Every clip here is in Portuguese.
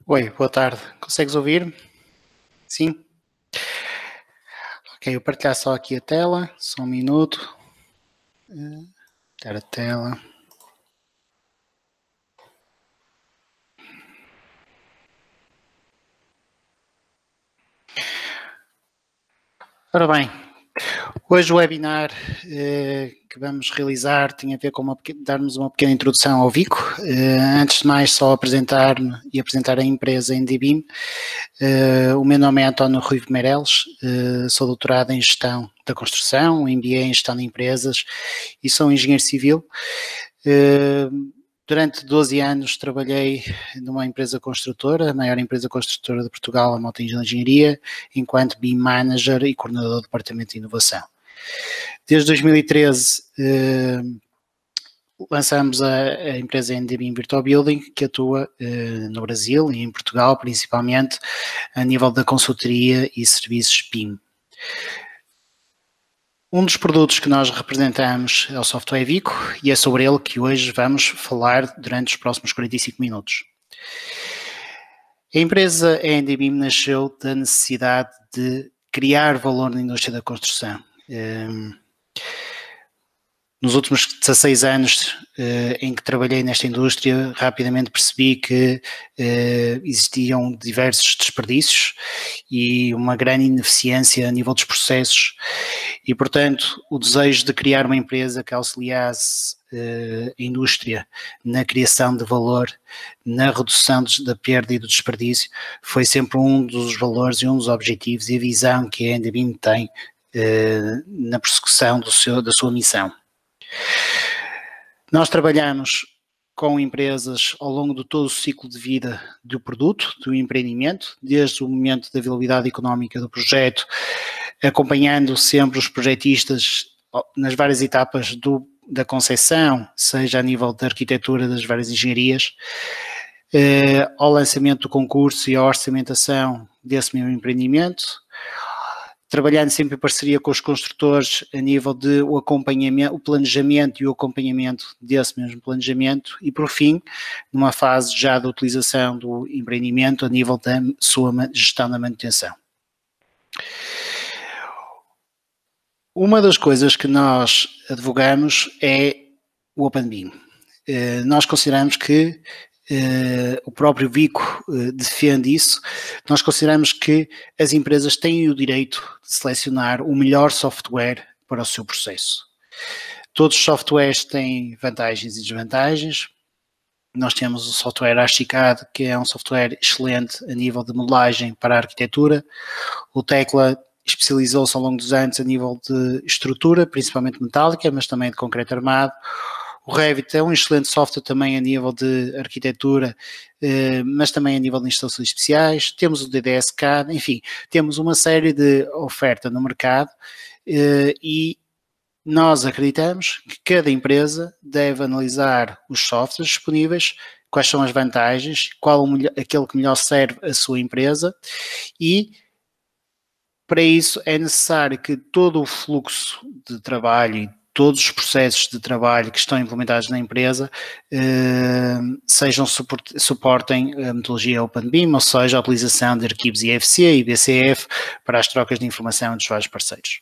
Oi, boa tarde. Consegues ouvir? Sim? Ok, eu partilhar só aqui a tela, só um minuto. Dar a tela. Ora bem, hoje o webinar que vamos realizar tem a ver com darmos uma pequena introdução ao Vico. Antes de mais, só apresentar-me e apresentar a empresa Endibim. O meu nome é António Rui Meireles, sou doutorado em Gestão da Construção, MBA em Gestão de Empresas e sou engenheiro civil. Durante 12 anos trabalhei numa empresa construtora, a maior empresa construtora de Portugal, a Mota Engenharia, enquanto BIM Manager e coordenador do Departamento de Inovação. Desde 2013 lançamos a empresa NDBIM Virtual Building, que atua no Brasil e em Portugal, principalmente a nível da consultoria e serviços BIM. Um dos produtos que nós representamos é o software Vico e é sobre ele que hoje vamos falar durante os próximos 45 minutos. A empresa NDBIM nasceu da necessidade de criar valor na indústria da construção. Nos últimos 16 anos em que trabalhei nesta indústria, rapidamente percebi que existiam diversos desperdícios e uma grande ineficiência a nível dos processos e, portanto, o desejo de criar uma empresa que auxiliasse a indústria na criação de valor, na redução da perda e do desperdício, foi sempre um dos valores e um dos objetivos e a visão que a NDBIM tem na persecução da sua missão. Nós trabalhamos com empresas ao longo de todo o ciclo de vida do produto, do empreendimento, desde o momento da viabilidade económica do projeto, acompanhando sempre os projetistas nas várias etapas da concepção, seja a nível da arquitetura das várias engenharias, ao lançamento do concurso e à orçamentação desse mesmo empreendimento, trabalhando sempre em parceria com os construtores a nível de o acompanhamento, o planejamento e o acompanhamento desse mesmo planejamento e, por fim, numa fase já da utilização do empreendimento a nível da sua gestão da manutenção. Uma das coisas que nós advogamos é o Open BIM. Nós consideramos que o próprio Vico defende isso. Nós consideramos que as empresas têm o direito de selecionar o melhor software para o seu processo. Todos os softwares têm vantagens e desvantagens. Nós temos o software Archicad, que é um software excelente a nível de modelagem para a arquitetura. O Tekla especializou-se ao longo dos anos a nível de estrutura, principalmente metálica, mas também de concreto armado. O Revit é um excelente software também a nível de arquitetura, mas também a nível de instalações especiais. Temos o DDS-CAD, enfim, temos uma série de oferta no mercado e nós acreditamos que cada empresa deve analisar os softwares disponíveis, quais são as vantagens, qual aquele que melhor serve a sua empresa e para isso é necessário que todo o fluxo de trabalho e todos os processos de trabalho que estão implementados na empresa suportem a metodologia OpenBIM, ou seja, a utilização de arquivos IFC e BCF para as trocas de informação dos vários parceiros.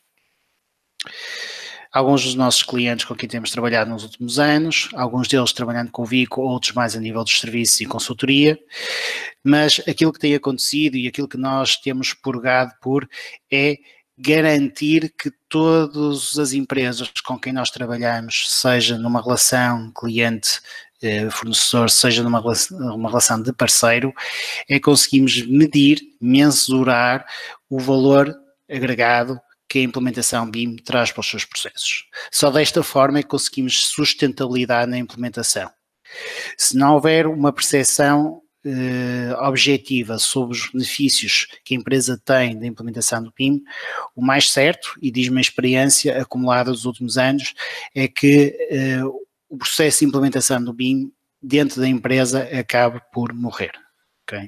Alguns dos nossos clientes com quem temos trabalhado nos últimos anos, alguns deles trabalhando com o Vico, outros mais a nível dos serviços e consultoria, mas aquilo que tem acontecido e aquilo que nós temos purgado por é garantir que todas as empresas com quem nós trabalhamos, seja numa relação cliente-fornecedor, seja numa relação de parceiro, conseguimos medir, mensurar o valor agregado que a implementação BIM traz para os seus processos. Só desta forma é que conseguimos sustentabilidade na implementação. Se não houver uma percepção objetiva sobre os benefícios que a empresa tem da implementação do BIM, o mais certo, e diz-me a experiência acumulada dos últimos anos, é que o processo de implementação do BIM dentro da empresa acaba por morrer. Okay?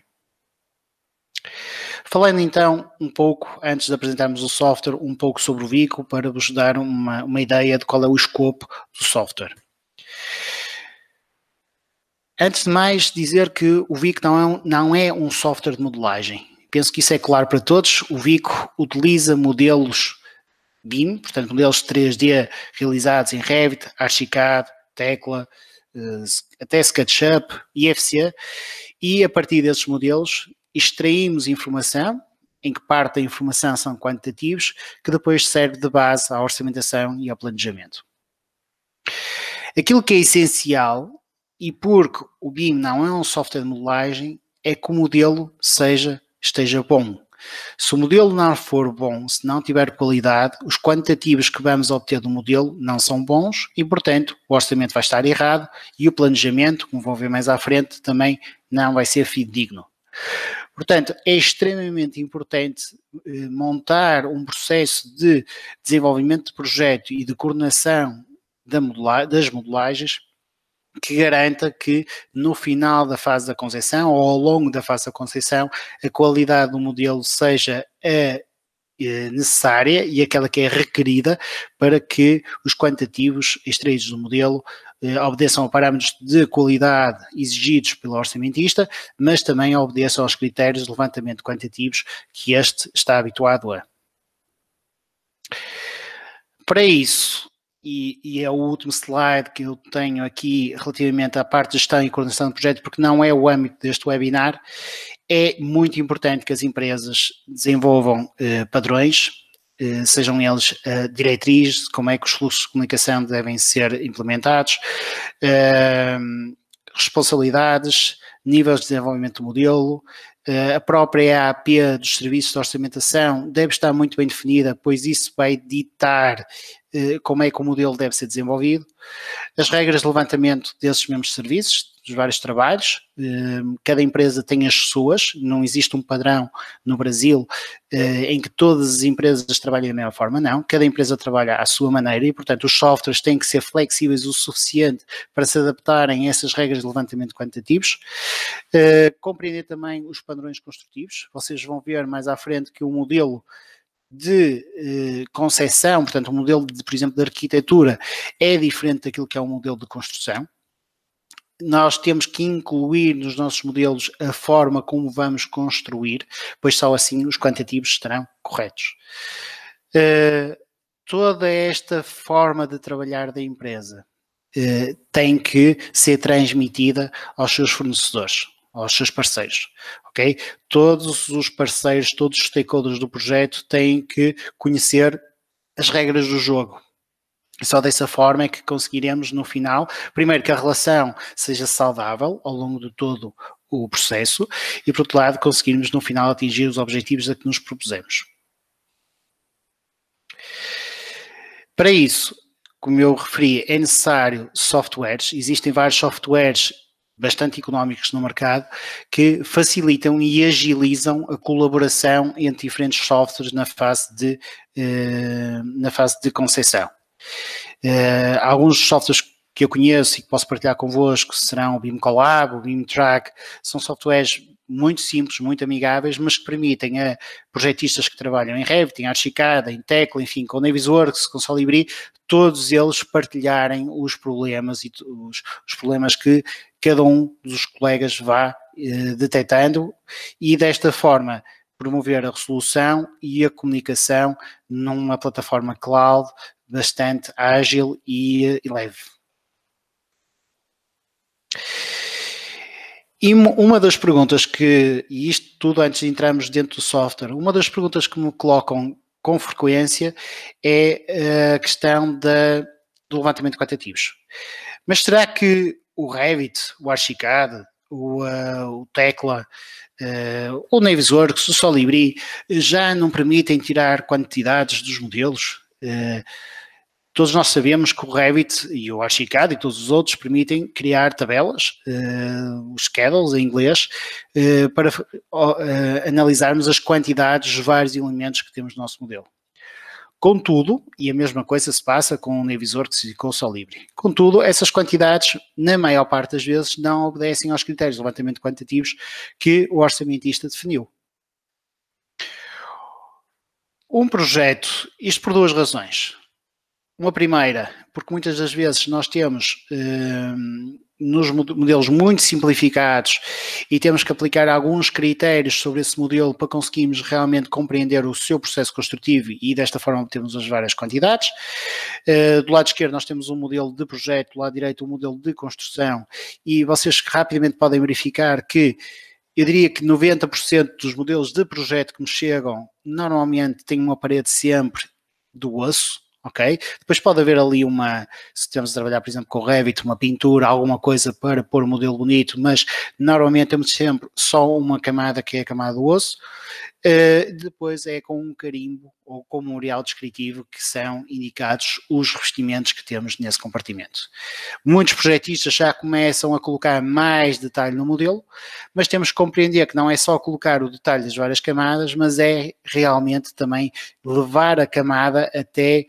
Falando então um pouco, antes de apresentarmos o software, um pouco sobre o Vico, para vos dar uma ideia de qual é o escopo do software. Antes de mais, dizer que o VIC não é um software de modelagem. Penso que isso é claro para todos. O VIC utiliza modelos BIM, portanto, modelos 3D realizados em Revit, Archicad, Tekla, até SketchUp, IFC, e a partir desses modelos extraímos informação, em que parte da informação são quantitativos, que depois serve de base à orçamentação e ao planejamento. Aquilo que é essencial, e porque o BIM não é um software de modelagem, é que o modelo esteja bom. Se o modelo não for bom, se não tiver qualidade, os quantitativos que vamos obter do modelo não são bons e, portanto, o orçamento vai estar errado e o planejamento, como vão ver mais à frente, também não vai ser fidedigno. Portanto, é extremamente importante montar um processo de desenvolvimento de projeto e de coordenação das modelagens que garanta que no final da fase da concepção ou ao longo da fase da concepção a qualidade do modelo seja necessária e aquela que é requerida para que os quantitativos extraídos do modelo obedeçam a parâmetros de qualidade exigidos pelo orçamentista, mas também obedeçam aos critérios de levantamento quantitativos que este está habituado a. Para isso, e é o último slide que eu tenho aqui relativamente à parte de gestão e coordenação do projeto, porque não é o âmbito deste webinar, é muito importante que as empresas desenvolvam padrões, sejam eles diretrizes, como é que os fluxos de comunicação devem ser implementados, responsabilidades, níveis de desenvolvimento do modelo, a própria EAP dos serviços de orçamentação deve estar muito bem definida, pois isso vai ditar como é que o modelo deve ser desenvolvido, as regras de levantamento desses mesmos serviços, dos vários trabalhos, cada empresa tem as suas, não existe um padrão no Brasil em que todas as empresas trabalhem da mesma forma, não, cada empresa trabalha à sua maneira e, portanto, os softwares têm que ser flexíveis o suficiente para se adaptarem a essas regras de levantamento quantitativos, compreender também os padrões construtivos, vocês vão ver mais à frente que o modelo de concepção, portanto, o modelo, por exemplo, de arquitetura é diferente daquilo que é um modelo de construção. Nós temos que incluir nos nossos modelos a forma como vamos construir, pois só assim os quantitativos estarão corretos. Toda esta forma de trabalhar da empresa tem que ser transmitida aos seus fornecedores, aos seus parceiros, ok? Todos os parceiros, todos os stakeholders do projeto têm que conhecer as regras do jogo. E só dessa forma é que conseguiremos no final, primeiro que a relação seja saudável ao longo de todo o processo e, por outro lado, conseguirmos no final atingir os objetivos a que nos propusemos. Para isso, como eu referi, é necessário softwares, existem vários softwares bastante económicos no mercado que facilitam e agilizam a colaboração entre diferentes softwares na fase de concepção. Alguns softwares que eu conheço e que posso partilhar convosco serão o BIM Collab, o BIM Track, são softwares muito simples, muito amigáveis, mas que permitem a projetistas que trabalham em Revit, em Archicad, em Tekla, enfim, com Navisworks, com Solibri, todos eles partilharem os problemas e os problemas que cada um dos colegas vá detectando e desta forma promover a resolução e a comunicação numa plataforma cloud bastante ágil e leve. E uma das perguntas e isto tudo antes de entrarmos dentro do software, uma das perguntas que me colocam com frequência é a questão do levantamento de quantitativos. Mas será que o Revit, o Archicad, o Tekla, o Navisworks, o Solibri já não permitem tirar quantidades dos modelos? Todos nós sabemos que o Revit e o Archicad e todos os outros permitem criar tabelas, os schedules em inglês, para analisarmos as quantidades dos vários elementos que temos no nosso modelo. Contudo, e a mesma coisa se passa com o Navisworks e com o Solibri, contudo, essas quantidades, na maior parte das vezes, não obedecem aos critérios de levantamento quantitativos que o orçamentista definiu. Um projeto, isto por duas razões. Uma primeira, porque muitas das vezes nós temos nos modelos muito simplificados e temos que aplicar alguns critérios sobre esse modelo para conseguirmos realmente compreender o seu processo construtivo e desta forma obtemos as várias quantidades. Do lado esquerdo nós temos um modelo de projeto, do lado direito um modelo de construção e vocês rapidamente podem verificar que eu diria que 90% dos modelos de projeto que me chegam normalmente têm uma parede sempre do osso. Ok? Depois pode haver ali se estamos a trabalhar, por exemplo, com o Revit, uma pintura, alguma coisa para pôr o modelo bonito, mas normalmente temos sempre só uma camada que é a camada do osso. Depois é com um carimbo ou com um memorial descritivo que são indicados os revestimentos que temos nesse compartimento. Muitos projetistas já começam a colocar mais detalhe no modelo, mas temos que compreender que não é só colocar o detalhe das várias camadas, mas é realmente também levar a camada até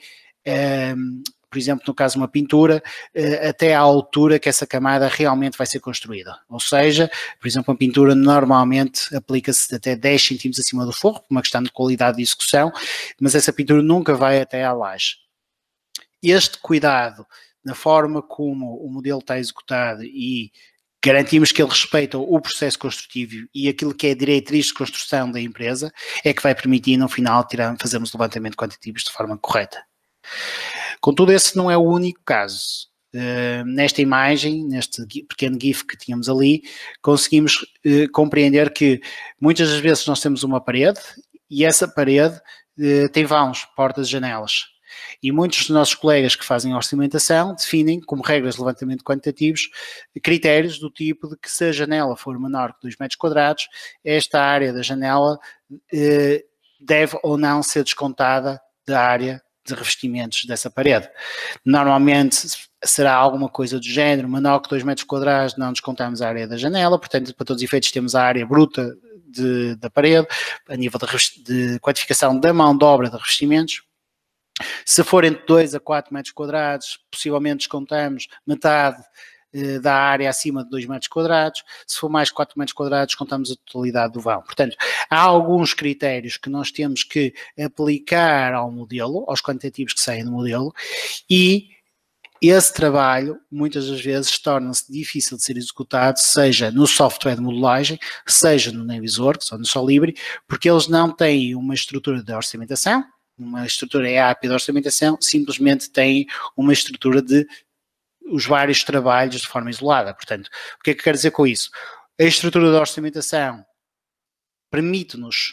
por exemplo, no caso de uma pintura, até à altura que essa camada realmente vai ser construída. Ou seja, por exemplo, uma pintura normalmente aplica-se até 10 cm acima do forro, por uma questão de qualidade de execução, mas essa pintura nunca vai até à laje. Este cuidado na forma como o modelo está executado e garantimos que ele respeita o processo construtivo e aquilo que é diretriz de construção da empresa, é que vai permitir, no final, fazermos levantamento quantitativo de forma correta. Contudo, esse não é o único caso. Nesta imagem, neste pequeno GIF que tínhamos ali, conseguimos compreender que muitas das vezes nós temos uma parede e essa parede tem vãos, portas, janelas. E muitos dos nossos colegas que fazem orçamentação definem como regras de levantamento quantitativos critérios do tipo de que se a janela for menor que 2 metros quadrados, esta área da janela deve ou não ser descontada da área de revestimentos dessa parede. Normalmente será alguma coisa do género, menor que 2 metros quadrados, não descontamos a área da janela, portanto, para todos os efeitos, temos a área bruta da parede, a nível de quantificação da mão de obra de revestimentos. Se for entre 2 a 4 metros quadrados, possivelmente descontamos metade da área acima de 2 metros quadrados, se for mais de 4 metros quadrados, contamos a totalidade do vão. Portanto, há alguns critérios que nós temos que aplicar ao modelo, aos quantitativos que saem do modelo, e esse trabalho, muitas das vezes, torna-se difícil de ser executado, seja no software de modelagem, seja no Navisworks ou no Solibri, porque eles não têm uma estrutura de orçamentação, uma estrutura EAP de orçamentação, simplesmente têm uma estrutura de os vários trabalhos de forma isolada. Portanto, o que é que quero dizer com isso? A estrutura da orçamentação permite-nos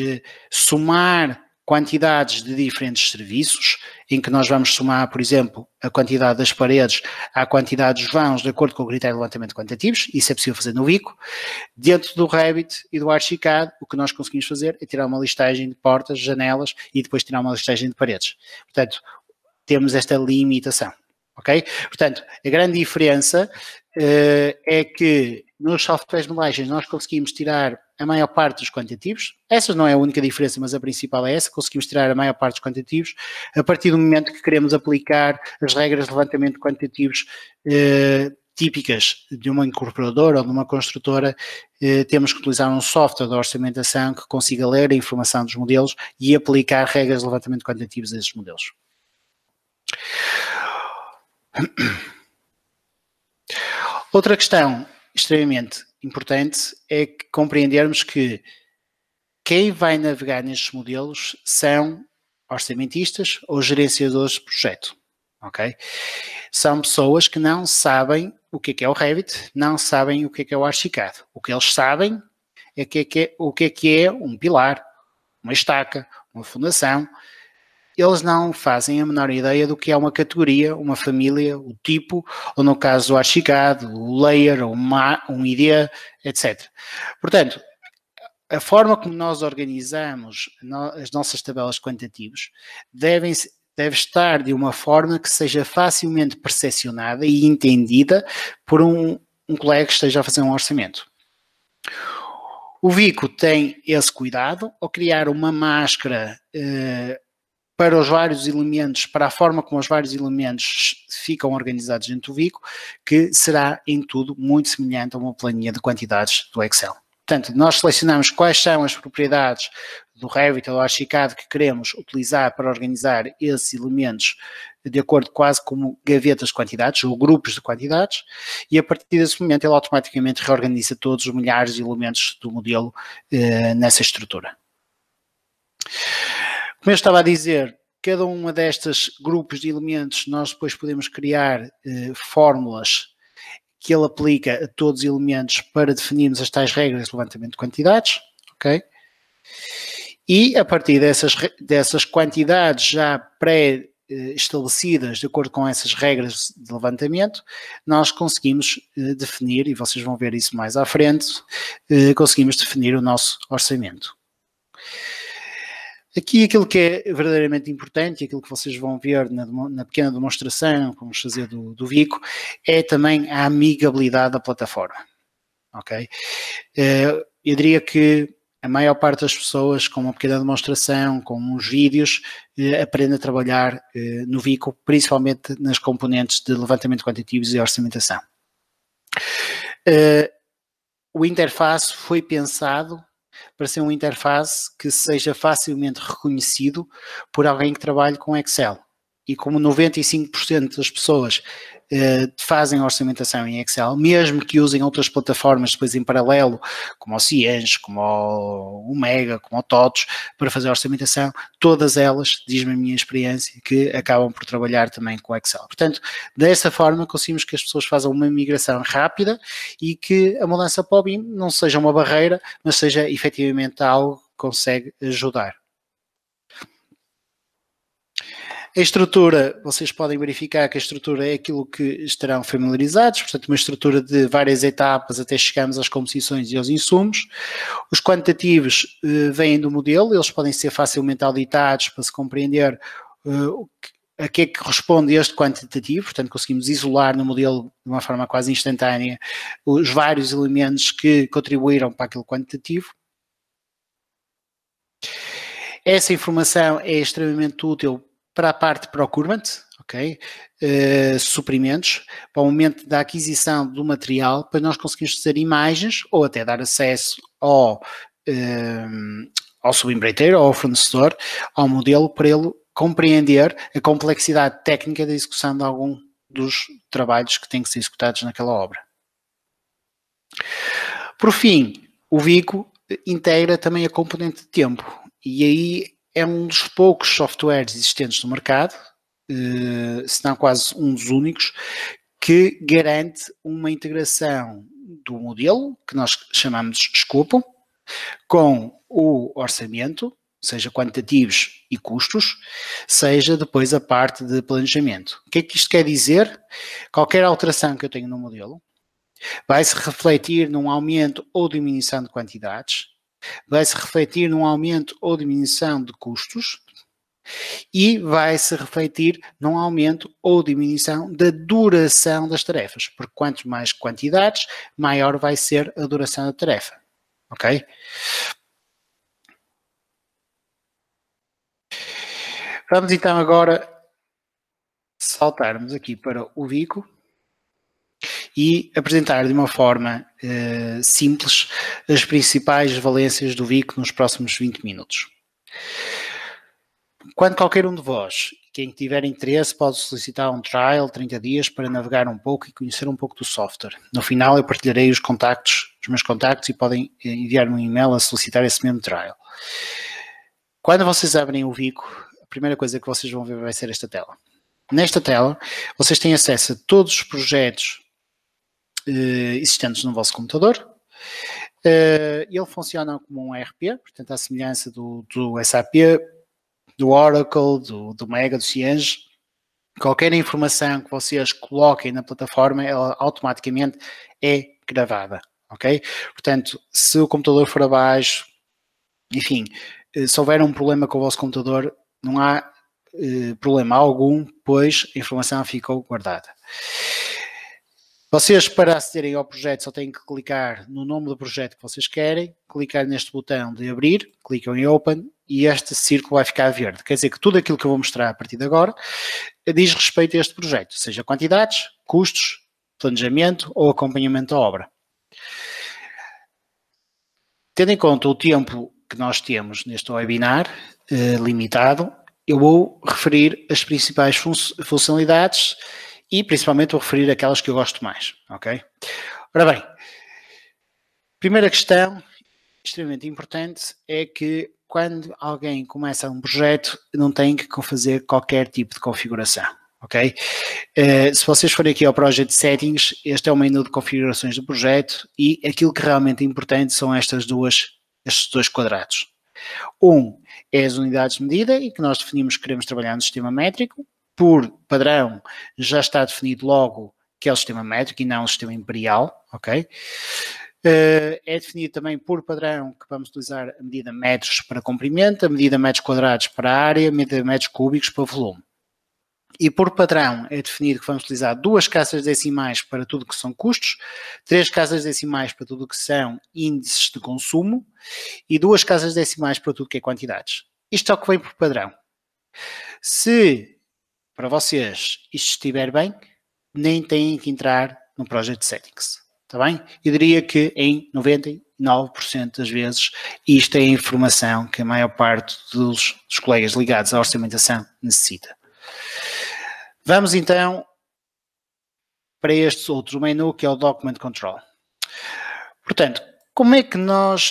somar quantidades de diferentes serviços, em que nós vamos somar, por exemplo, a quantidade das paredes à quantidade dos vãos de acordo com o critério de levantamento quantitativos, isso é possível fazer no Vico. Dentro do Revit e do Archicad, o que nós conseguimos fazer é tirar uma listagem de portas, janelas e depois tirar uma listagem de paredes. Portanto, temos esta limitação. Ok? Portanto, a grande diferença é que nos softwares de modelagem nós conseguimos tirar a maior parte dos quantitativos. Essa não é a única diferença, mas a principal é essa. Conseguimos tirar a maior parte dos quantitativos a partir do momento que queremos aplicar as regras de levantamento de quantitativos típicas de uma incorporadora ou de uma construtora. Temos que utilizar um software de orçamentação que consiga ler a informação dos modelos e aplicar regras de levantamento quantitativos a esses modelos. Outra questão extremamente importante é compreendermos que quem vai navegar nestes modelos são orçamentistas ou gerenciadores de projeto, ok? São pessoas que não sabem o que é o Revit, não sabem o que é o Archicad. O que eles sabem é o que é um pilar, uma estaca, uma fundação. Eles não fazem a menor ideia do que é uma categoria, uma família, o tipo, ou no caso do Archicad, o layer, um ID, etc. Portanto, a forma como nós organizamos as nossas tabelas quantitativas deve estar de uma forma que seja facilmente percepcionada e entendida por um colega que esteja a fazer um orçamento. O Vico tem esse cuidado ao criar uma máscara para os vários elementos, para a forma como os vários elementos ficam organizados dentro do Vico, que será em tudo muito semelhante a uma planilha de quantidades do Excel. Portanto, nós selecionamos quais são as propriedades do Revit ou do Archicad que queremos utilizar para organizar esses elementos de acordo quase como gavetas de quantidades, ou grupos de quantidades, e a partir desse momento ele automaticamente reorganiza todos os milhares de elementos do modelo nessa estrutura. Como eu estava a dizer, cada uma destes grupos de elementos nós depois podemos criar fórmulas que ele aplica a todos os elementos para definirmos as tais regras de levantamento de quantidades, ok? E a partir dessas quantidades já pré-estabelecidas, de acordo com essas regras de levantamento, nós conseguimos definir, e vocês vão ver isso mais à frente, conseguimos definir o nosso orçamento. Aqui aquilo que é verdadeiramente importante, aquilo que vocês vão ver na pequena demonstração que vamos fazer do Vico, é também a amigabilidade da plataforma, ok? Eu diria que a maior parte das pessoas, com uma pequena demonstração, com uns vídeos, aprende a trabalhar no Vico, principalmente nas componentes de levantamento quantitativos e orçamentação. O interface foi pensado para ser uma interface que seja facilmente reconhecido por alguém que trabalhe com Excel. E como 95% das pessoas fazem orçamentação em Excel, mesmo que usem outras plataformas depois em paralelo, como o Cienge, como o Mega, como o TOTOS, para fazer orçamentação, todas elas, diz-me a minha experiência, que acabam por trabalhar também com Excel. Portanto, dessa forma conseguimos que as pessoas façam uma migração rápida e que a mudança para o BIM não seja uma barreira, mas seja efetivamente algo que consegue ajudar. A estrutura, vocês podem verificar que a estrutura é aquilo que estarão familiarizados, portanto uma estrutura de várias etapas até chegarmos às composições e aos insumos. Os quantitativos vêm do modelo, eles podem ser facilmente auditados para se compreender a que é que responde este quantitativo, portanto conseguimos isolar no modelo de uma forma quase instantânea os vários elementos que contribuíram para aquele quantitativo. Essa informação é extremamente útil para a parte de procurement, ok? Suprimentos, para o momento da aquisição do material, para nós conseguirmos fazer imagens ou até dar acesso ao subempreiteiro, ao fornecedor, ao modelo, para ele compreender a complexidade técnica da execução de algum dos trabalhos que têm que ser executados naquela obra. Por fim, o Vico integra também a componente de tempo, e aí é um dos poucos softwares existentes no mercado, se não quase um dos únicos, que garante uma integração do modelo, que nós chamamos de escopo, com o orçamento, seja quantitativos e custos, seja depois a parte de planejamento. O que é que isto quer dizer? Qualquer alteração que eu tenho no modelo vai-se refletir num aumento ou diminuição de quantidades, vai-se refletir num aumento ou diminuição de custos e vai-se refletir num aumento ou diminuição da duração das tarefas, porque quanto mais quantidades, maior vai ser a duração da tarefa, ok? Vamos então agora saltarmos aqui para o Vico e apresentar de uma forma simples as principais valências do Vico nos próximos 20 minutos. Quando qualquer um de vós, quem tiver interesse, pode solicitar um trial, 30 dias, para navegar um pouco e conhecer um pouco do software. No final eu partilharei os meus contactos, e podem enviar-me um e-mail a solicitar esse mesmo trial. Quando vocês abrem o Vico, a primeira coisa que vocês vão ver vai ser esta tela. Nesta tela, vocês têm acesso a todos os projetos existentes no vosso computador. Ele funciona como um ERP, portanto, à semelhança do SAP, do Oracle, do Mega, do Cienge. Qualquer informação que vocês coloquem na plataforma, ela automaticamente é gravada, ok? Portanto, se o computador for abaixo, enfim, se houver um problema com o vosso computador, não há problema algum, pois a informação ficou guardada. Vocês, para acederem ao projeto, só têm que clicar no nome do projeto que vocês querem, clicar neste botão de abrir, clicam em Open e este círculo vai ficar verde. Quer dizer que tudo aquilo que eu vou mostrar a partir de agora diz respeito a este projeto, seja quantidades, custos, planejamento ou acompanhamento da obra. Tendo em conta o tempo que nós temos neste webinar limitado, eu vou referir as principais funcionalidades e principalmente vou referir aquelas que eu gosto mais, ok? Ora bem, primeira questão, extremamente importante, é que quando alguém começa um projeto, não tem que fazer qualquer tipo de configuração, ok? Se vocês forem aqui ao Project Settings, este é o menu de configurações do projeto e aquilo que realmente é importante são estes dois quadrados. Um é as unidades de medida e que nós definimos que queremos trabalhar no sistema métrico. Por padrão, já está definido logo que é o sistema métrico e não o sistema imperial, ok? É definido também por padrão que vamos utilizar a medida metros para comprimento, a medida metros quadrados para área, a medida metros cúbicos para volume. E por padrão é definido que vamos utilizar 2 casas decimais para tudo que são custos, 3 casas decimais para tudo que são índices de consumo e 2 casas decimais para tudo que é quantidades. Isto é o que vem por padrão. Se para vocês isto estiver bem, nem têm que entrar no Project Settings, está bem? Eu diria que em 99% das vezes isto é a informação que a maior parte dos colegas ligados à orçamentação necessita. Vamos então para este outro menu que é o Document Control. Portanto, como é que nós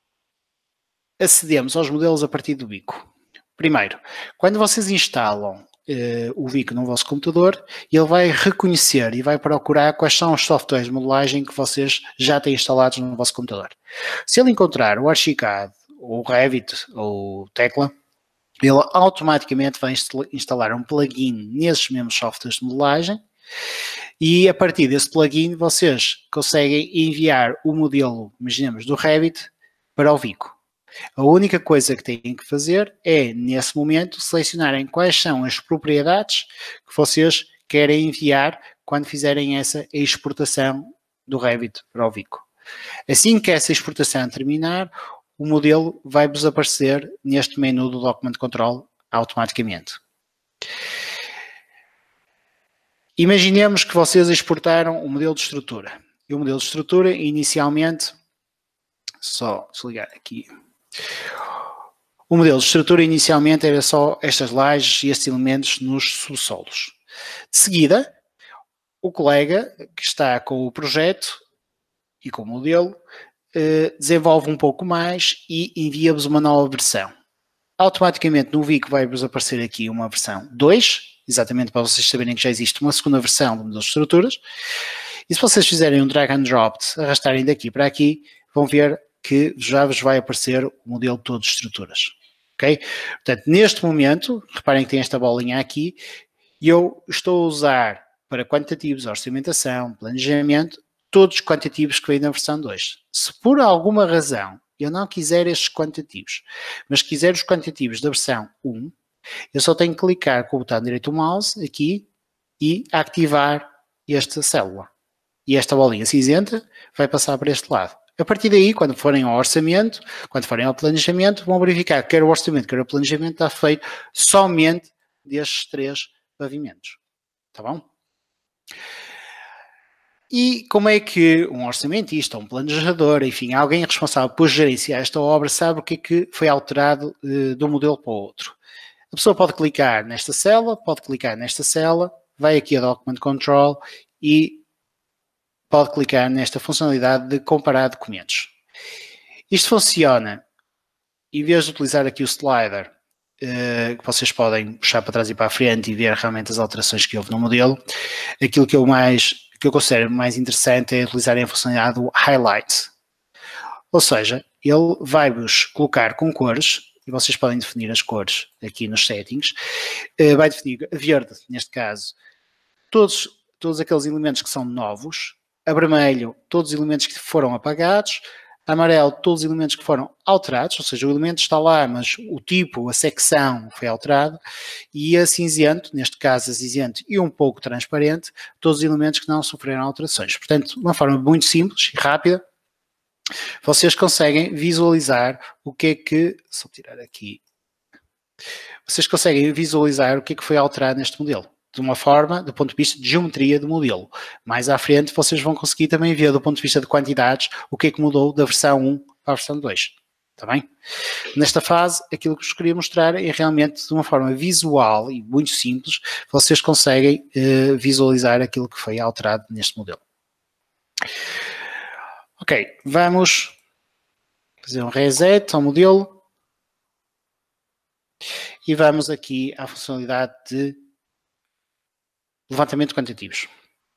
acedemos aos modelos a partir do bico? Primeiro, quando vocês instalam o bico no vosso computador, ele vai reconhecer e vai procurar quais são os softwares de modelagem que vocês já têm instalados no vosso computador. Se ele encontrar o Archicad, ou o Revit, ou o Tekla, ele automaticamente vai instalar um plugin nesses mesmos softwares de modelagem e a partir desse plugin vocês conseguem enviar o modelo, imaginemos, do Revit para o Vico. A única coisa que têm que fazer é, nesse momento, selecionarem quais são as propriedades que vocês querem enviar quando fizerem essa exportação do Revit para o Vico. Assim que essa exportação terminar, o modelo vai-vos aparecer neste menu do Document Control automaticamente. Imaginemos que vocês exportaram o modelo de estrutura. E o modelo de estrutura, inicialmente, só desligar aqui. O modelo de estrutura, inicialmente, era só estas lajes e estes elementos nos subsolos. De seguida, o colega que está com o projeto e com o modelo desenvolve um pouco mais e envia-vos uma nova versão. Automaticamente no Vico vai-vos aparecer aqui uma versão 2, exatamente para vocês saberem que já existe uma segunda versão do modelo de estruturas. E se vocês fizerem um drag and drop, arrastarem daqui para aqui, vão ver que já vos vai aparecer o modelo todo de estruturas. Ok? Portanto, neste momento, reparem que tem esta bolinha aqui, e eu estou a usar para quantitativos, orçamentação, planejamento, todos os quantitativos que vêm na versão 2. Se por alguma razão eu não quiser estes quantitativos, mas quiser os quantitativos da versão 1, eu só tenho que clicar com o botão direito do mouse aqui e ativar esta célula. E esta bolinha cinzenta vai passar para este lado. A partir daí, quando forem ao orçamento, quando forem ao planejamento, vão verificar que quer o orçamento, quer o planejamento está feito somente destes 3 pavimentos. Tá bom? E como é que um orçamentista, um planejador, enfim, alguém responsável por gerenciar esta obra sabe o que é que foi alterado de um modelo para o outro? A pessoa pode clicar nesta célula, vai aqui a Document Control e pode clicar nesta funcionalidade de comparar documentos. Isto funciona, em vez de utilizar aqui o slider, que vocês podem puxar para trás e para a frente e ver realmente as alterações que houve no modelo, aquilo que eu considero mais interessante é utilizar a funcionalidade do Highlight. Ou seja, ele vai-vos colocar com cores, e vocês podem definir as cores aqui nos settings, vai definir verde, neste caso, todos aqueles elementos que são novos, a vermelho, todos os elementos que foram apagados, amarelo, todos os elementos que foram alterados, ou seja, o elemento está lá, mas o tipo, a secção foi alterado, e a cinzento, neste caso a cinzento e um pouco transparente, todos os elementos que não sofreram alterações. Portanto, de uma forma muito simples e rápida, vocês conseguem visualizar o que é que, só tirar aqui, vocês conseguem visualizar o que é que foi alterado neste modelo, de uma forma, do ponto de vista de geometria do modelo. Mais à frente vocês vão conseguir também ver do ponto de vista de quantidades o que é que mudou da versão 1 para a versão 2. Está bem? Nesta fase, aquilo que vos queria mostrar é realmente de uma forma visual e muito simples, vocês conseguem visualizar aquilo que foi alterado neste modelo. Ok, vamos fazer um reset ao modelo e vamos aqui à funcionalidade de levantamento de quantitativos.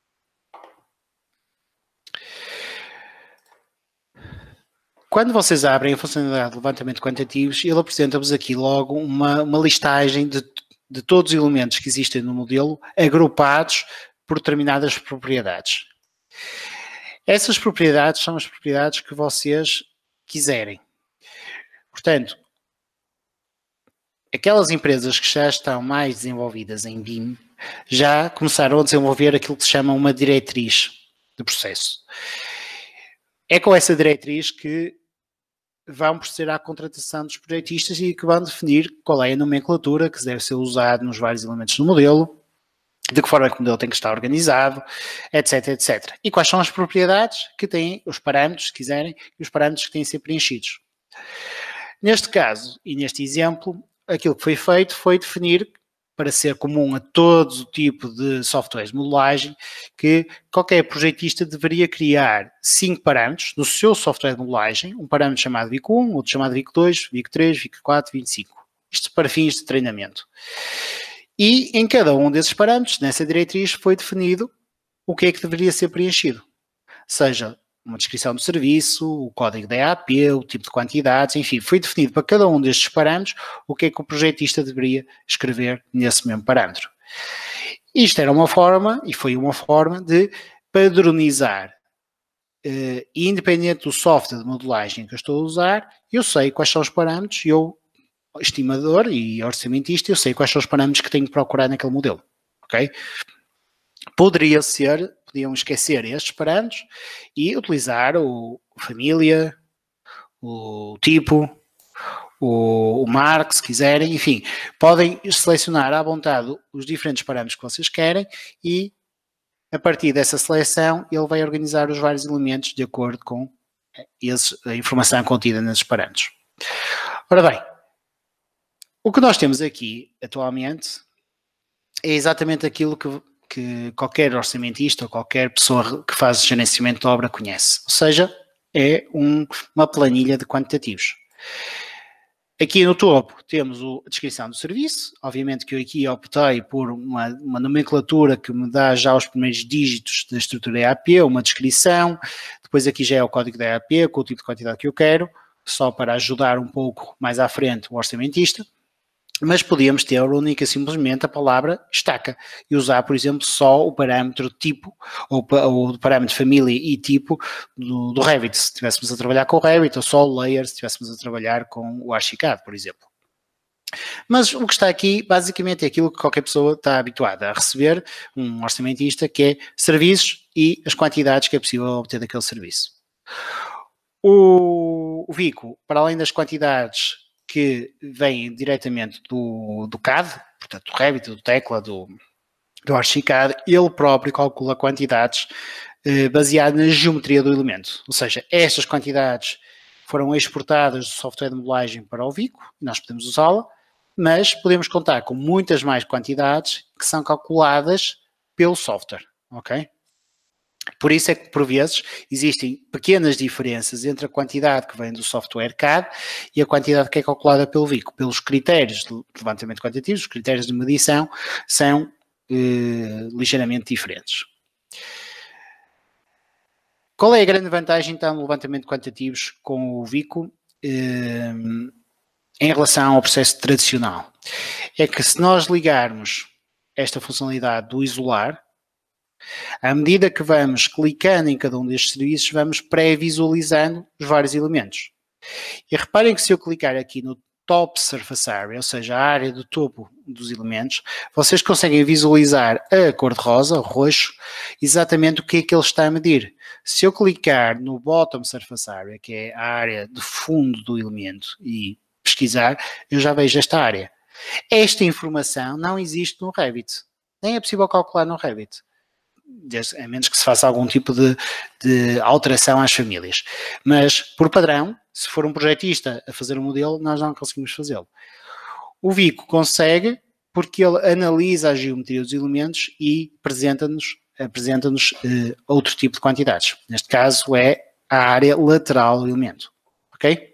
Quando vocês abrem a funcionalidade de levantamento de quantitativos, ele apresenta-vos aqui logo uma listagem de todos os elementos que existem no modelo, agrupados por determinadas propriedades. Essas propriedades são as propriedades que vocês quiserem. Portanto, aquelas empresas que já estão mais desenvolvidas em BIM já começaram a desenvolver aquilo que se chama uma diretriz de processo. É com essa diretriz que vão proceder à contratação dos projetistas e que vão definir qual é a nomenclatura que deve ser usada nos vários elementos do modelo, de que forma é que o modelo tem que estar organizado, etc, etc. E quais são as propriedades que têm, os parâmetros, se quiserem, e os parâmetros que têm de ser preenchidos. Neste caso, e neste exemplo, aquilo que foi feito foi definir, para ser comum a todo o tipo de softwares de modelagem, que qualquer projetista deveria criar 5 parâmetros no seu software de modelagem, um parâmetro chamado VIC1, outro chamado VIC2, VIC3, VIC4, VIC5. Isto para fins de treinamento. E em cada um desses parâmetros, nessa diretriz, foi definido o que é que deveria ser preenchido. Seja uma descrição do serviço, o código da EAP, o tipo de quantidades, enfim, foi definido para cada um destes parâmetros o que é que o projetista deveria escrever nesse mesmo parâmetro. Isto era uma forma, e foi uma forma, de padronizar. Independente do software de modelagem que eu estou a usar, eu sei quais são os parâmetros, eu, estimador e orçamentista, eu sei quais são os parâmetros que tenho que procurar naquele modelo. Ok? Podiam esquecer estes parâmetros e utilizar o família, o tipo, o mark, se quiserem, enfim, podem selecionar à vontade os diferentes parâmetros que vocês querem e a partir dessa seleção ele vai organizar os vários elementos de acordo com a informação contida nesses parâmetros. Ora bem, o que nós temos aqui atualmente é exatamente aquilo que qualquer orçamentista ou qualquer pessoa que faz gerenciamento de obra conhece. Ou seja, é uma planilha de quantitativos. Aqui no topo temos a descrição do serviço. Obviamente que eu aqui optei por uma nomenclatura que me dá já os primeiros dígitos da estrutura EAP, uma descrição. Depois aqui já é o código da EAP com o tipo de quantidade que eu quero, só para ajudar um pouco mais à frente o orçamentista. Mas podíamos ter única e simplesmente a palavra estaca e usar, por exemplo, só o parâmetro tipo ou o parâmetro família e tipo do Revit, se estivéssemos a trabalhar com o Revit, ou só o layer se estivéssemos a trabalhar com o Archicad, por exemplo. Mas o que está aqui, basicamente, é aquilo que qualquer pessoa está habituada a receber, um orçamentista, que é serviços e as quantidades que é possível obter daquele serviço. O Vico, para além das quantidades que vêm diretamente do CAD, portanto do Revit, do Tecla, do Archicad, ele próprio calcula quantidades baseado na geometria do elemento. Ou seja, estas quantidades foram exportadas do software de modelagem para o Vico, e nós podemos usá-la, mas podemos contar com muitas mais quantidades que são calculadas pelo software, ok? Por isso é que, por vezes, existem pequenas diferenças entre a quantidade que vem do software CAD e a quantidade que é calculada pelo Vico. Pelos critérios de levantamento quantitativo, os critérios de medição são ligeiramente diferentes. Qual é a grande vantagem, então, do levantamento de quantitativos com o Vico em relação ao processo tradicional? É que se nós ligarmos esta funcionalidade do isolar, à medida que vamos clicando em cada um destes serviços, vamos pré-visualizando os vários elementos. E reparem que se eu clicar aqui no Top Surface Area, ou seja, a área do topo dos elementos, vocês conseguem visualizar a cor de rosa, o roxo, exatamente o que é que ele está a medir. Se eu clicar no Bottom Surface Area, que é a área de fundo do elemento, e pesquisar, eu já vejo esta área. Esta informação não existe no Revit. Nem é possível calcular no Revit. a menos que se faça algum tipo de alteração às famílias. Mas, por padrão, se for um projetista a fazer um modelo, nós não conseguimos fazê-lo. O Vico consegue porque ele analisa a geometria dos elementos e apresenta-nos outro tipo de quantidades. Neste caso é a área lateral do elemento. Ok?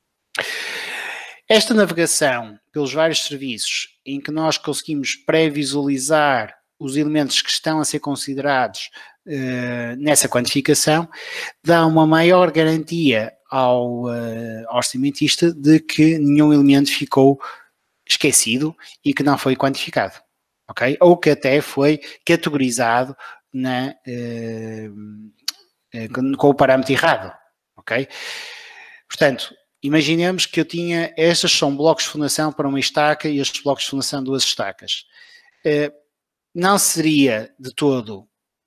Esta navegação pelos vários serviços em que nós conseguimos pré-visualizar os elementos que estão a ser considerados nessa quantificação dá uma maior garantia ao orçamentista de que nenhum elemento ficou esquecido e que não foi quantificado, ok? Ou que até foi categorizado com o parâmetro errado, ok? Portanto, imaginemos que eu tinha, estes são blocos de fundação para uma estaca e estes blocos de fundação duas estacas. Não seria de todo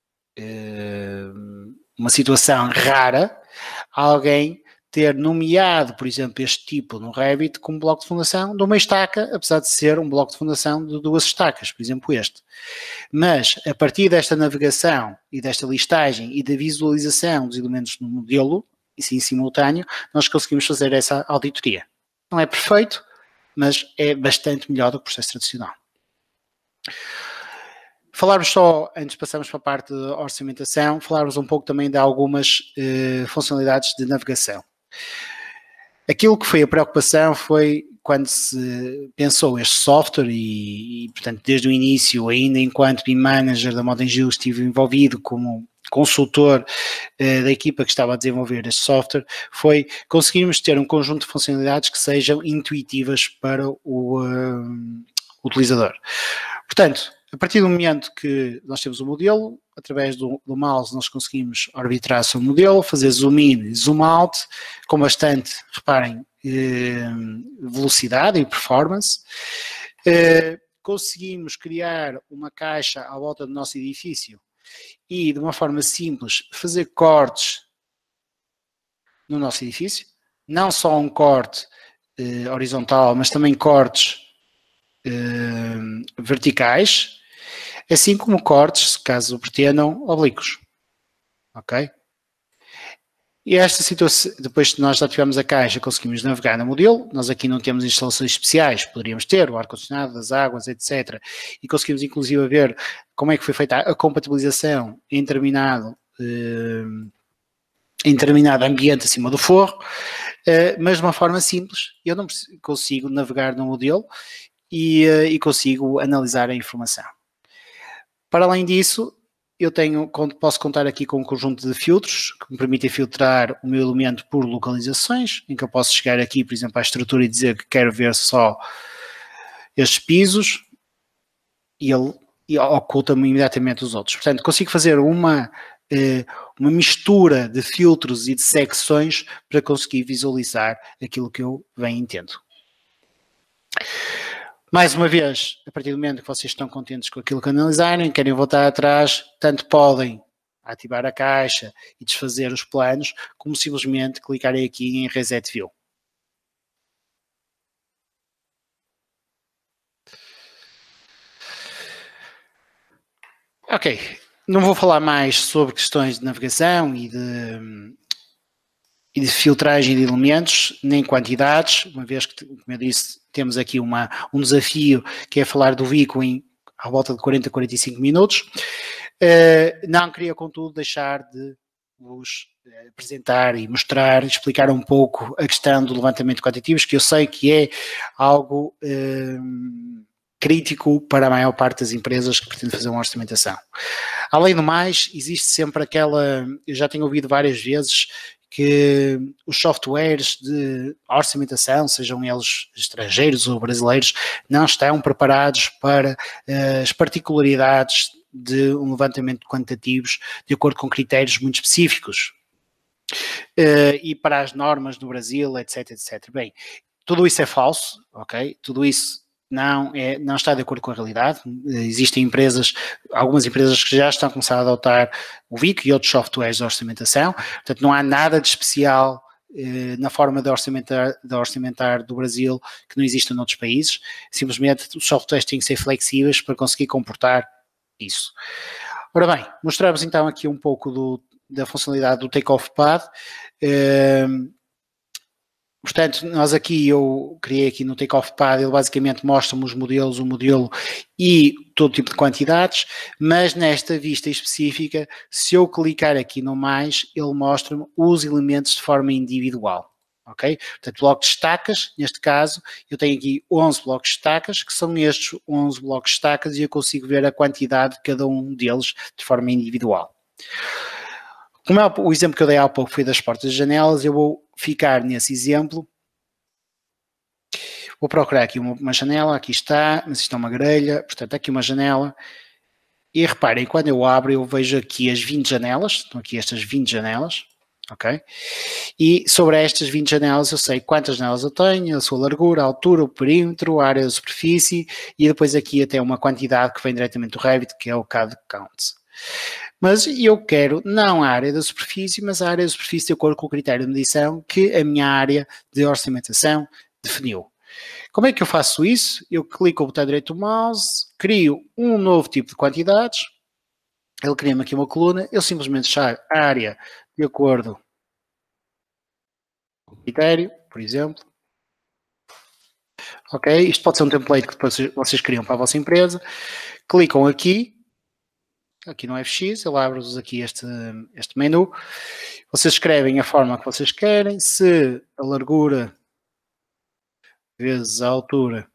uma situação rara alguém ter nomeado, por exemplo, este tipo no Revit como bloco de fundação de uma estaca, apesar de ser um bloco de fundação de duas estacas, por exemplo este. Mas, a partir desta navegação e desta listagem e da visualização dos elementos no modelo, em simultâneo, nós conseguimos fazer essa auditoria. Não é perfeito, mas é bastante melhor do que o processo tradicional. Falarmos só, antes de passarmos para a parte da orçamentação, falarmos um pouco também de algumas funcionalidades de navegação. Aquilo que foi a preocupação foi quando se pensou este software e portanto, desde o início, ainda enquanto BIM Manager da Mota-Engil, estive envolvido como consultor da equipa que estava a desenvolver este software, foi conseguirmos ter um conjunto de funcionalidades que sejam intuitivas para o utilizador. Portanto, a partir do momento que nós temos o modelo, através do mouse nós conseguimos arbitrar sobre o modelo, fazer zoom in e zoom out, com bastante, reparem, velocidade e performance. Conseguimos criar uma caixa à volta do nosso edifício e, de uma forma simples, fazer cortes no nosso edifício. Não só um corte horizontal, mas também cortes verticais, assim como cortes, caso pretendam, oblíquos. Ok? E esta situação, depois que nós ativamos a caixa, conseguimos navegar no modelo. Nós aqui não temos instalações especiais, poderíamos ter o ar-condicionado, as águas, etc. E conseguimos inclusive ver como é que foi feita a compatibilização em determinado ambiente acima do forro, mas de uma forma simples. Eu não consigo navegar no modelo e consigo analisar a informação. Para além disso, eu posso contar aqui com um conjunto de filtros que me permitem filtrar o meu elemento por localizações, em que eu posso chegar aqui, por exemplo, à estrutura e dizer que quero ver só estes pisos e ele oculta-me imediatamente os outros. Portanto, consigo fazer uma mistura de filtros e de secções para conseguir visualizar aquilo que eu bem entendo. Mais uma vez, a partir do momento que vocês estão contentes com aquilo que analisarem, querem voltar atrás, tanto podem ativar a caixa e desfazer os planos, como simplesmente clicarem aqui em Reset View. Ok, não vou falar mais sobre questões de navegação e de filtragem de elementos, nem quantidades, uma vez que, como eu disse, temos aqui um desafio que é falar do Vico à volta de 40 a 45 minutos. Não queria, contudo, deixar de vos apresentar e mostrar, explicar um pouco a questão do levantamento de quantitativos, que eu sei que é algo crítico para a maior parte das empresas que pretendem fazer uma orçamentação. Além do mais, existe sempre aquela, eu já tenho ouvido várias vezes, que os softwares de orçamentação, sejam eles estrangeiros ou brasileiros, não estão preparados para as particularidades de um levantamento de quantitativos de acordo com critérios muito específicos e para as normas do Brasil, etc, etc. Bem, tudo isso é falso, ok? Tudo isso não está de acordo com a realidade. Existem algumas empresas que já estão a começar a adotar o Vico e outros softwares de orçamentação, portanto não há nada de especial na forma de orçamentar do Brasil que não exista noutros países. Simplesmente os softwares têm que ser flexíveis para conseguir comportar isso. Ora bem, mostramos então aqui um pouco da funcionalidade do Takeoff Pad. Portanto, eu criei aqui no Takeoff Pad, ele basicamente mostra-me os modelos, o modelo e todo tipo de quantidades, mas nesta vista específica, se eu clicar aqui no mais, ele mostra-me os elementos de forma individual. Ok? Portanto, bloco de estacas, neste caso, eu tenho aqui 11 blocos de estacas, que são estes 11 blocos de estacas, e eu consigo ver a quantidade de cada um deles de forma individual. Como é o exemplo que eu dei há pouco foi das portas e janelas, eu vou ficar nesse exemplo. Vou procurar aqui uma janela, aqui está, mas isto é uma grelha, portanto aqui uma janela. E reparem, quando eu abro, eu vejo aqui as 20 janelas, estão aqui estas 20 janelas, ok? E sobre estas 20 janelas eu sei quantas janelas eu tenho, a sua largura, a altura, o perímetro, a área da superfície, e depois aqui até uma quantidade que vem diretamente do Revit, que é o CAD Count. Mas eu quero não a área da superfície, mas a área da superfície de acordo com o critério de medição que a minha área de orçamentação definiu. Como é que eu faço isso? Eu clico o botão direito do mouse, crio um novo tipo de quantidades, ele cria-me aqui uma coluna, eu simplesmente chamo a área de acordo com o critério, por exemplo. Ok, isto pode ser um template que depois vocês criam para a vossa empresa. Clicam aqui no FX, ele abre-vos aqui este menu. Vocês escrevem a forma que vocês querem, se a largura vezes a altura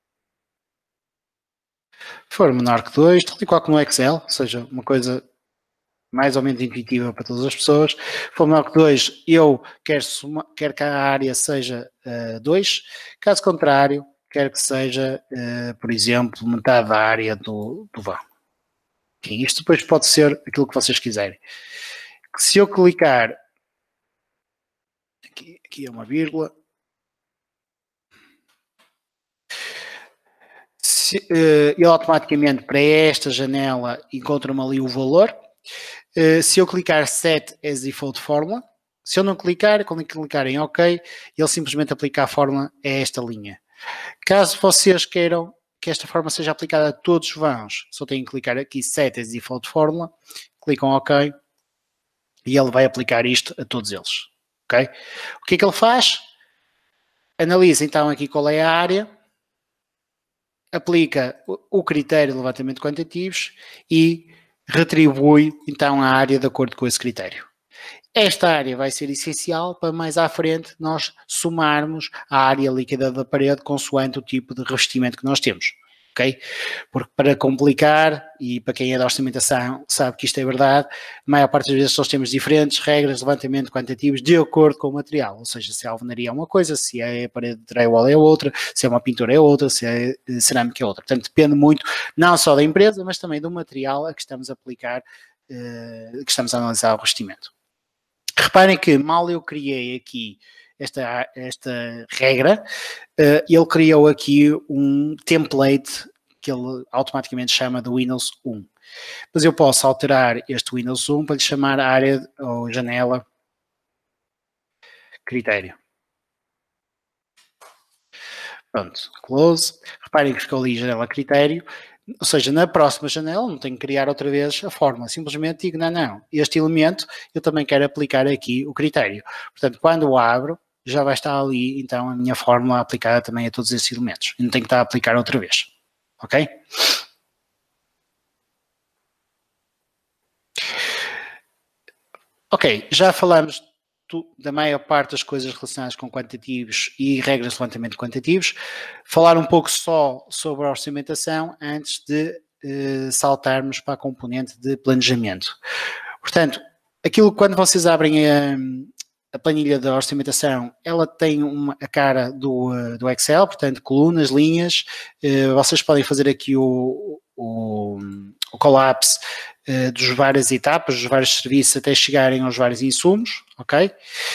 for menor que 2, tal e qual como no Excel, ou seja, uma coisa mais ou menos intuitiva para todas as pessoas. For menor que 2, eu quero que a área seja 2, caso contrário, quero que seja, por exemplo, metade da área do vão. Okay, isto depois pode ser aquilo que vocês quiserem. Se eu clicar, aqui é uma vírgula, ele automaticamente para esta janela encontra-me ali o valor. Se eu clicar Set as Default Formula, se eu não clicar, quando clicar em OK, ele simplesmente aplica a fórmula a esta linha. Caso vocês queiram que esta fórmula seja aplicada a todos os vãos, só tenho que clicar aqui Set as Default Formula, clicam OK e ele vai aplicar isto a todos eles. Ok? O que é que ele faz? Analisa então aqui qual é a área, aplica o critério de levantamento de quantitativos e retribui então a área de acordo com esse critério. Esta área vai ser essencial para mais à frente nós somarmos a área líquida da parede consoante o tipo de revestimento que nós temos. Ok? Porque para complicar, e para quem é da orçamentação sabe que isto é verdade, a maior parte das vezes nós temos diferentes regras de levantamento quantitativos de acordo com o material, ou seja, se a alvenaria é uma coisa, se é a parede de drywall é outra, se é uma pintura é outra, se é cerâmica é outra. Portanto, depende muito não só da empresa, mas também do material a que estamos a aplicar, que estamos a analisar o revestimento. Reparem que mal eu criei aqui esta regra, ele criou aqui um template que ele automaticamente chama de Windows 1. Mas eu posso alterar este Windows 1 para lhe chamar a área ou janela critério. Pronto, close. Reparem que ficou ali janela critério. Ou seja, na próxima janela não tenho que criar outra vez a fórmula, simplesmente digo, não, este elemento eu também quero aplicar aqui o critério. Portanto, quando o abro, já vai estar ali, então, a minha fórmula aplicada também a todos esses elementos. Eu não tenho que estar a aplicar outra vez. Ok? Ok, já falamos da maior parte das coisas relacionadas com quantitativos e regras de levantamento quantitativos. Falar um pouco só sobre a orçamentação antes de saltarmos para a componente de planejamento. Portanto, aquilo quando vocês abrem a planilha da orçamentação, ela tem a cara do Excel, portanto, colunas, linhas. Vocês podem fazer aqui o collapse dos várias etapas, dos vários serviços até chegarem aos vários insumos, ok?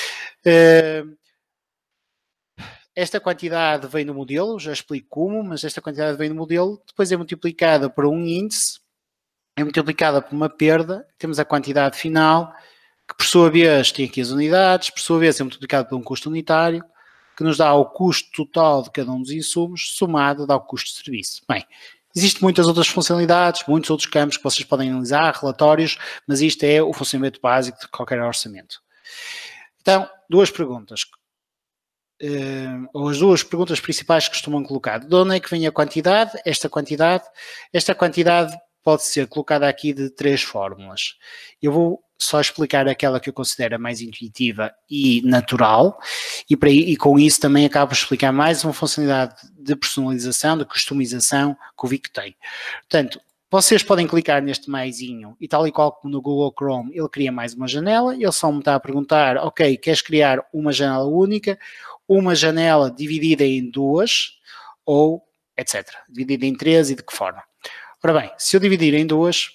Esta quantidade vem do modelo, já explico como, mas esta quantidade vem do modelo, depois é multiplicada por um índice, é multiplicada por uma perda, temos a quantidade final, que por sua vez tem aqui as unidades, por sua vez é multiplicado por um custo unitário, que nos dá o custo total de cada um dos insumos, somado dá o custo de serviço. Bem, Existem muitas outras funcionalidades, muitos outros campos que vocês podem analisar, relatórios, mas isto é o funcionamento básico de qualquer orçamento. Então, duas perguntas. Ou as duas perguntas principais que costumam colocar. De onde é que vem a quantidade? Esta quantidade pode ser colocada aqui de 3 fórmulas. Eu vou só explicar aquela que eu considero mais intuitiva e natural, e com isso também acabo de explicar mais uma funcionalidade de personalização, de customização que o Vico tem. Portanto, vocês podem clicar neste maisinho e tal e qual como no Google Chrome, ele cria mais uma janela, ele só me está a perguntar, ok, queres criar uma janela única, uma janela dividida em 2 ou etc. Dividida em 3 e de que forma? Ora bem, se eu dividir em 2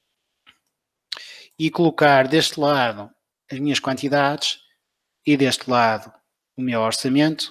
e colocar deste lado as minhas quantidades e deste lado o meu orçamento,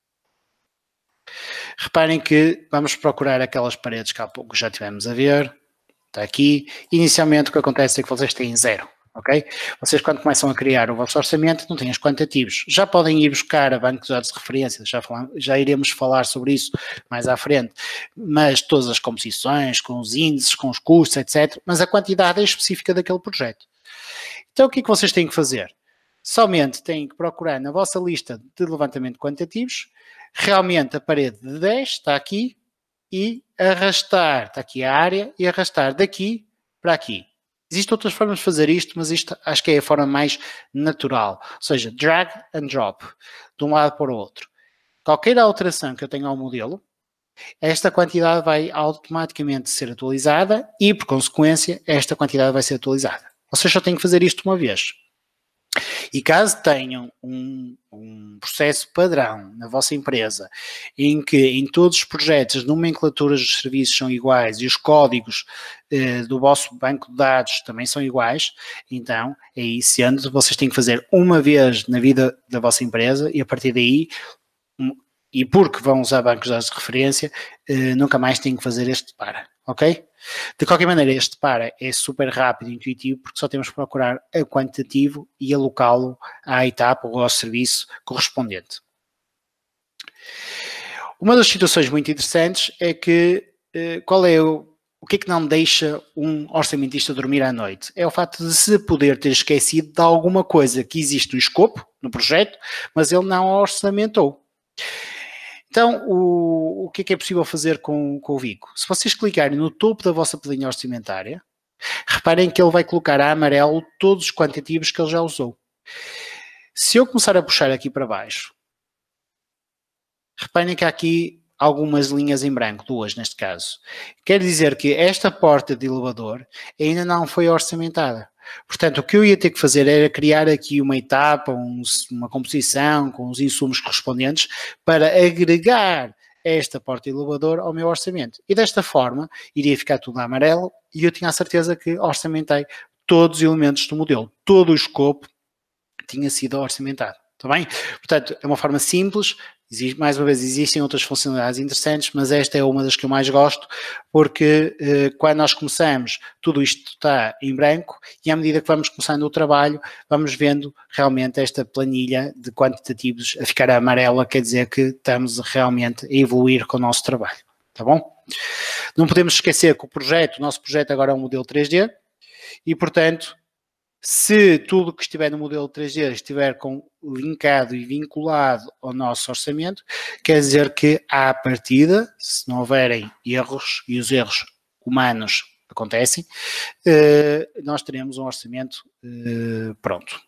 reparem que vamos procurar aquelas paredes que há pouco já tivemos a ver, está aqui. Inicialmente o que acontece é que vocês têm 0. Ok? Vocês quando começam a criar o vosso orçamento não têm os quantitativos. Já podem ir buscar a banco de dados de referência, já iremos falar sobre isso mais à frente, mas todas as composições, com os índices, com os custos, etc. Mas a quantidade é específica daquele projeto. Então o que é que vocês têm que fazer? Somente têm que procurar na vossa lista de levantamento de quantitativos, realmente a parede de 10 está aqui e arrastar, está aqui a área, e arrastar daqui para aqui. Existem outras formas de fazer isto, mas isto acho que é a forma mais natural. Ou seja, drag and drop, de um lado para o outro. Qualquer alteração que eu tenha ao modelo, esta quantidade vai automaticamente ser atualizada e, por consequência, esta quantidade vai ser atualizada. Vocês só têm que fazer isto uma vez. E caso tenham um processo padrão na vossa empresa em que em todos os projetos as nomenclaturas dos serviços são iguais e os códigos do vosso banco de dados também são iguais, então aí sendo vocês têm que fazer uma vez na vida da vossa empresa e a partir daí, e porque vão usar bancos de dados de referência, nunca mais têm que fazer este para, ok? De qualquer maneira, este para é super rápido e intuitivo porque só temos que procurar o quantitativo e alocá-lo à etapa ou ao serviço correspondente. Uma das situações muito interessantes é que o que é que não deixa um orçamentista dormir à noite? É o facto de se poder ter esquecido de alguma coisa que existe no escopo, no projeto, mas ele não a orçamentou. Então, o que é possível fazer com o Vico? Se vocês clicarem no topo da vossa pelinha orçamentária, reparem que ele vai colocar a amarelo todos os quantitativos que ele já usou. Se eu começar a puxar aqui para baixo, reparem que há aqui algumas linhas em branco, 2 neste caso. Quer dizer que esta porta de elevador ainda não foi orçamentada. Portanto, o que eu ia ter que fazer era criar aqui uma etapa, uma composição com os insumos correspondentes para agregar esta porta de elevador ao meu orçamento. E desta forma, iria ficar tudo amarelo e eu tinha a certeza que orçamentei todos os elementos do modelo. Todo o escopo tinha sido orçamentado. Está bem? Portanto, é uma forma simples. Mais uma vez, existem outras funcionalidades interessantes, mas esta é uma das que eu mais gosto, porque quando nós começamos, tudo isto está em branco e à medida que vamos começando o trabalho, vamos vendo realmente esta planilha de quantitativos a ficar amarela, quer dizer que estamos realmente a evoluir com o nosso trabalho. Tá bom? Não podemos esquecer que o nosso projeto agora é um modelo 3D e, portanto, se tudo que estiver no modelo 3D estiver linkado e vinculado ao nosso orçamento, quer dizer que à partida, se não houverem erros, e os erros humanos acontecem, nós teremos um orçamento pronto.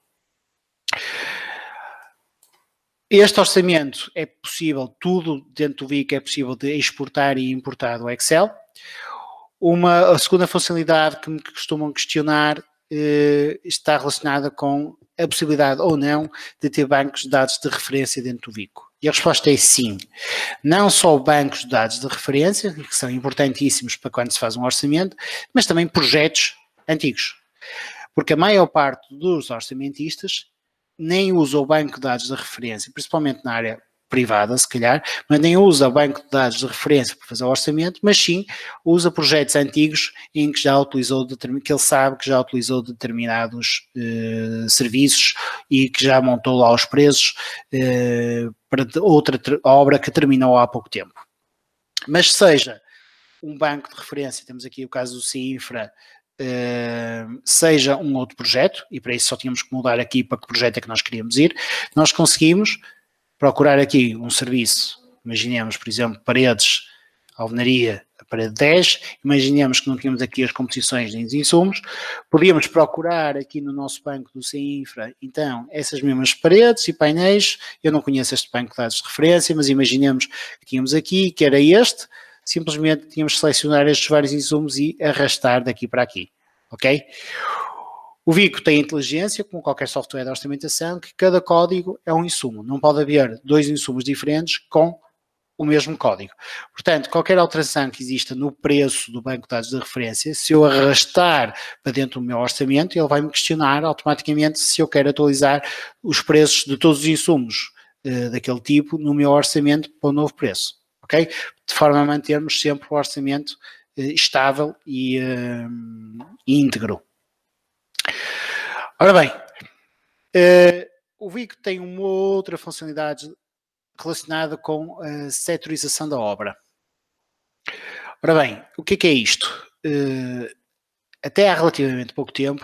Este orçamento é possível, tudo dentro do Vico é possível de exportar e importar do Excel. A segunda funcionalidade que me costumam questionar está relacionada com a possibilidade ou não de ter bancos de dados de referência dentro do Vico. E a resposta é sim. Não só bancos de dados de referência, que são importantíssimos para quando se faz um orçamento, mas também projetos antigos. Porque a maior parte dos orçamentistas nem usa o banco de dados de referência, principalmente na área privada, se calhar, mas nem usa o banco de dados de referência para fazer o orçamento, mas sim usa projetos antigos em que já utilizou, que ele sabe que já utilizou determinados serviços e que já montou lá os preços para outra obra que terminou há pouco tempo. Mas seja um banco de referência, temos aqui o caso do CINFRA, seja um outro projeto, e para isso só tínhamos que mudar aqui para que projeto é que nós queríamos ir, nós conseguimos procurar aqui um serviço, imaginemos, por exemplo, paredes, alvenaria, a parede 10, imaginemos que não tínhamos aqui as composições nem os insumos, podíamos procurar aqui no nosso banco do CINFRA, então, essas mesmas paredes e painéis, eu não conheço este banco de dados de referência, mas imaginemos que tínhamos aqui, que era este, simplesmente tínhamos que selecionar estes vários insumos e arrastar daqui para aqui, ok? O Vico tem inteligência, como qualquer software de orçamentação, que cada código é um insumo. Não pode haver dois insumos diferentes com o mesmo código. Portanto, qualquer alteração que exista no preço do banco de dados de referência, se eu arrastar para dentro do meu orçamento, ele vai-me questionar automaticamente se eu quero atualizar os preços de todos os insumos daquele tipo no meu orçamento para o novo preço. Okay? De forma a mantermos sempre o orçamento estável e íntegro. Ora bem, o Vico tem uma outra funcionalidade relacionada com a setorização da obra. Ora bem, o que é isto? Até há relativamente pouco tempo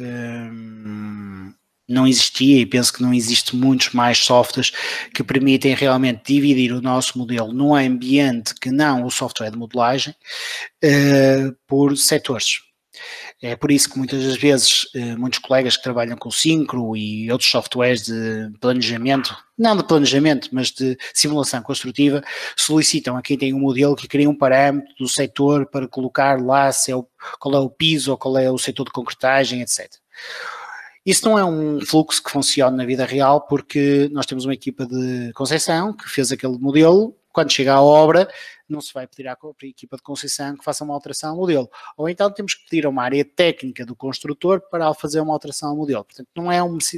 não existia, e penso que não existe muitos mais softwares que permitem realmente dividir o nosso modelo num ambiente que não o software de modelagem por setores. É por isso que muitas das vezes muitos colegas que trabalham com Syncro e outros softwares de planejamento, não de planejamento, mas de simulação construtiva, solicitam a quem tem um modelo que crie um parâmetro do setor para colocar lá qual é o piso ou qual é o setor de concretagem, etc. Isso não é um fluxo que funciona na vida real, porque nós temos uma equipa de conceção que fez aquele modelo. Quando chega à obra, não se vai pedir à equipa de conceção que faça uma alteração ao modelo. Ou então temos que pedir a uma área técnica do construtor para fazer uma alteração ao modelo. Portanto, não é um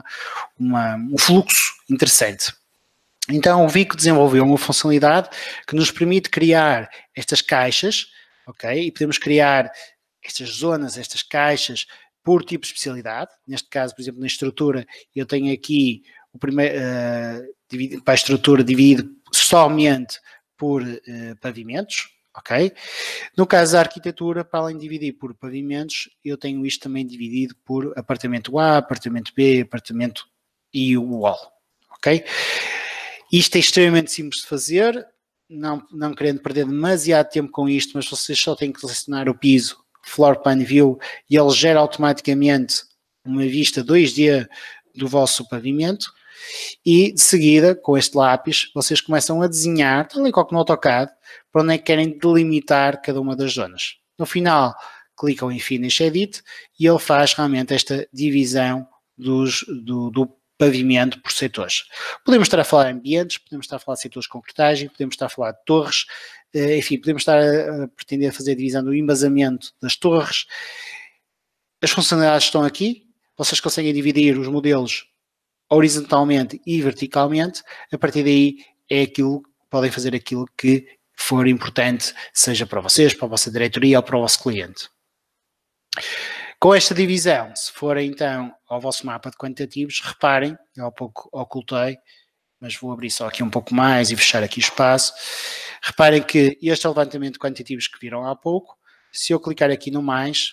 fluxo interessante. Então, o Vico desenvolveu uma funcionalidade que nos permite criar estas caixas, ok? E podemos criar estas zonas, estas caixas, por tipo de especialidade. Neste caso, por exemplo, na estrutura, eu tenho aqui o primeiro, para a estrutura dividido somente por pavimentos, ok? No caso da arquitetura, para além de dividir por pavimentos, eu tenho isto também dividido por apartamento A, apartamento B, apartamento e o wall, ok? Isto é extremamente simples de fazer, não querendo perder demasiado tempo com isto, mas vocês só têm que selecionar o piso, Floor Plan View, e ele gera automaticamente uma vista 2D do vosso pavimento, e de seguida, com este lápis, vocês começam a desenhar, tal e qual que no AutoCAD, para onde é que querem delimitar cada uma das zonas. No final, clicam em Finish Edit e ele faz realmente esta divisão do pavimento por setores. Podemos estar a falar de ambientes, podemos estar a falar de setores de concretagem, podemos estar a falar de torres, enfim, podemos estar a pretender fazer a divisão do embasamento das torres. As funcionalidades estão aqui, vocês conseguem dividir os modelos horizontalmente e verticalmente. A partir daí podem fazer aquilo que for importante, seja para vocês, para a vossa diretoria ou para o vosso cliente. Com esta divisão, se forem então ao vosso mapa de quantitativos, reparem, eu há pouco ocultei, mas vou abrir só aqui um pouco mais e fechar aqui o espaço. Reparem que este é o levantamento de quantitativos que viram há pouco. Se eu clicar aqui no mais,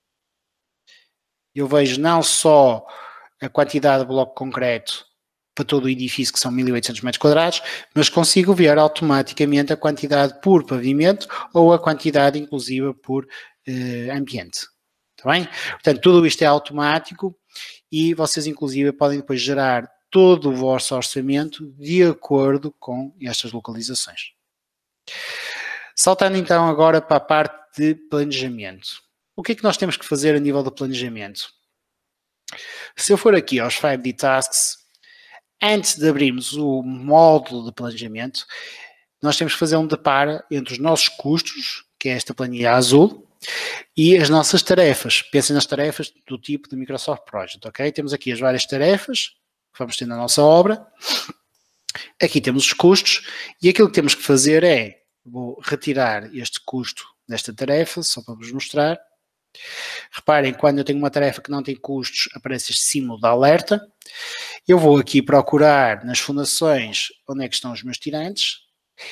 eu vejo não só a quantidade de bloco concreto para todo o edifício, que são 1800 metros quadrados, mas consigo ver automaticamente a quantidade por pavimento ou a quantidade inclusiva por ambiente. Está bem? Portanto, tudo isto é automático e vocês inclusive podem depois gerar todo o vosso orçamento de acordo com estas localizações. Saltando então agora para a parte de planejamento. O que é que nós temos que fazer a nível do planejamento? Se eu for aqui aos 5D Tasks, antes de abrirmos o módulo de planejamento, nós temos que fazer um deparo entre os nossos custos, que é esta planilha azul, e as nossas tarefas. Pensem nas tarefas do tipo de Microsoft Project, ok? Temos aqui as várias tarefas que vamos ter na nossa obra. Aqui temos os custos e aquilo que temos que fazer é, vou retirar este custo desta tarefa, só para vos mostrar. Reparem, quando eu tenho uma tarefa que não tem custos, aparece este símbolo de alerta. Eu vou aqui procurar nas fundações onde é que estão os meus tirantes.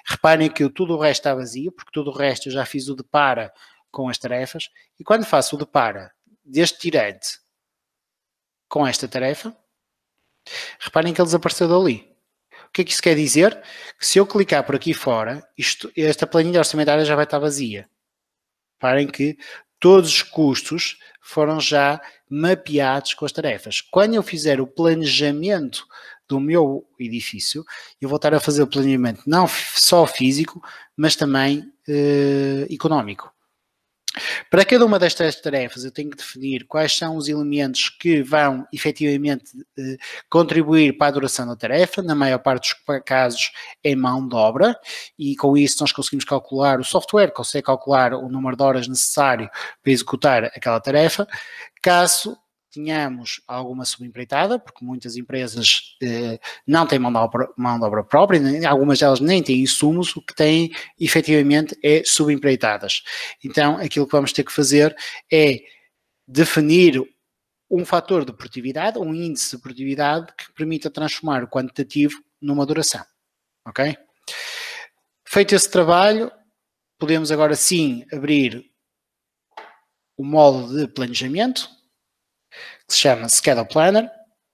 Reparem que tudo o resto está vazio, porque tudo o resto eu já fiz o depara com as tarefas, e quando faço o depara deste tirante com esta tarefa, reparem que ele desapareceu dali. O que é que isso quer dizer? Que se eu clicar por aqui fora, esta planilha orçamentária já vai estar vazia. Reparem que todos os custos foram já mapeados com as tarefas. Quando eu fizer o planejamento do meu edifício, eu vou estar a fazer o planeamento não só físico, mas também económico. Para cada uma destas tarefas eu tenho que definir quais são os elementos que vão efetivamente contribuir para a duração da tarefa, na maior parte dos casos é mão de obra, e com isso nós conseguimos calcular, o software consegue calcular o número de horas necessário para executar aquela tarefa. Caso tenhamos alguma subempreitada, porque muitas empresas não têm mão de obra própria, algumas delas nem têm insumos, o que têm efetivamente é subempreitadas. Então aquilo que vamos ter que fazer é definir um fator de produtividade, um índice de produtividade que permita transformar o quantitativo numa duração. Ok? Feito esse trabalho, podemos agora sim abrir o módulo de planejamento, que se chama Schedule Planner.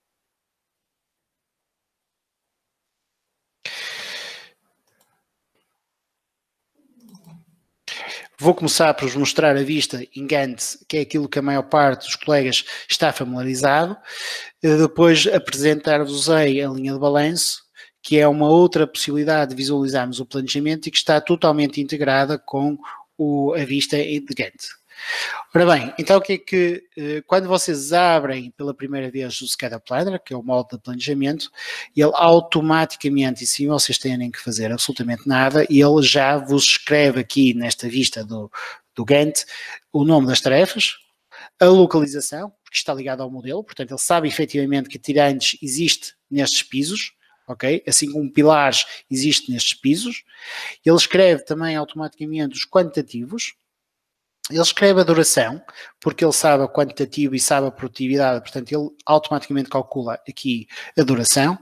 Vou começar por vos mostrar a vista em Gantt, que é aquilo que a maior parte dos colegas está familiarizado. Depois apresentar-vos a linha de balanço, que é uma outra possibilidade de visualizarmos o planejamento e que está totalmente integrada com a vista de Gantt. Ora bem, então o que é que, quando vocês abrem pela primeira vez o Schedule Planner, que é o módulo de planejamento, ele automaticamente, e sem vocês terem que fazer absolutamente nada, ele já vos escreve aqui nesta vista do Gantt o nome das tarefas, a localização, porque está ligado ao modelo, portanto ele sabe efetivamente que tirantes existe nestes pisos, ok? Assim como pilares existe nestes pisos. Ele escreve também automaticamente os quantitativos. Ele escreve a duração, porque ele sabe a quantitativo e sabe a produtividade, portanto ele automaticamente calcula aqui a duração.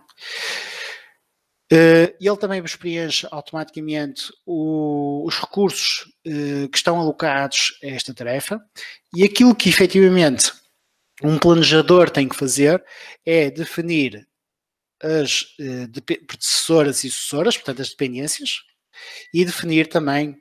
Ele também vos preenche automaticamente os recursos que estão alocados a esta tarefa, e aquilo que efetivamente um planejador tem que fazer é definir as predecessoras e sucessoras, portanto as dependências, e definir também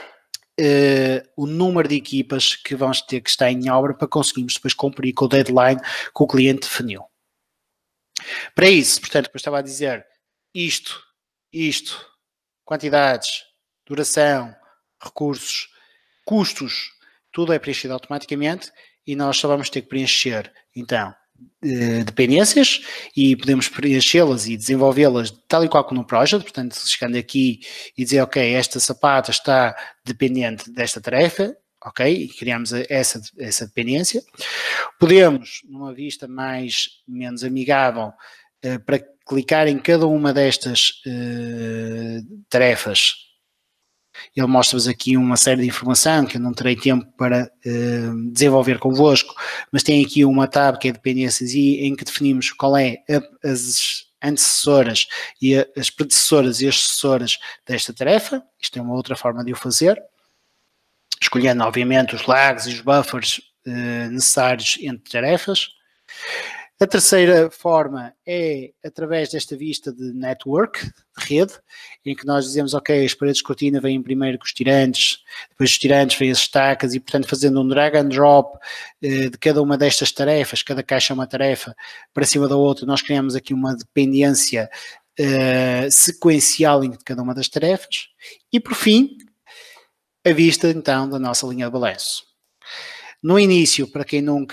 o número de equipas que vamos ter que estar em obra para conseguirmos depois cumprir com o deadline que o cliente definiu. Para isso, portanto, como eu estava a dizer, isto, quantidades, duração, recursos, custos, tudo é preenchido automaticamente e nós só vamos ter que preencher, então, dependências, e podemos preenchê-las e desenvolvê-las tal e qual como no project, portanto, chegando aqui e dizer, ok, esta sapata está dependente desta tarefa, ok, e criamos essa dependência. Podemos, numa vista menos amigável, para clicar em cada uma destas tarefas, ele mostra-vos aqui uma série de informação que eu não terei tempo para desenvolver convosco, mas tem aqui uma tab que é dependências e em que definimos qual é as antecessoras e as predecessoras e as sucessoras desta tarefa. Isto é uma outra forma de o fazer, escolhendo obviamente os lags e os buffers necessários entre tarefas. A terceira forma é através desta vista de network, de rede, em que nós dizemos, ok, as paredes de cortina vêm primeiro com os tirantes, depois os tirantes vêm as estacas, e portanto fazendo um drag and drop de cada uma destas tarefas, cada caixa é uma tarefa, para cima da outra, nós criamos aqui uma dependência sequencial entre cada uma das tarefas. E por fim, a vista então da nossa linha de balanço. No início, para quem não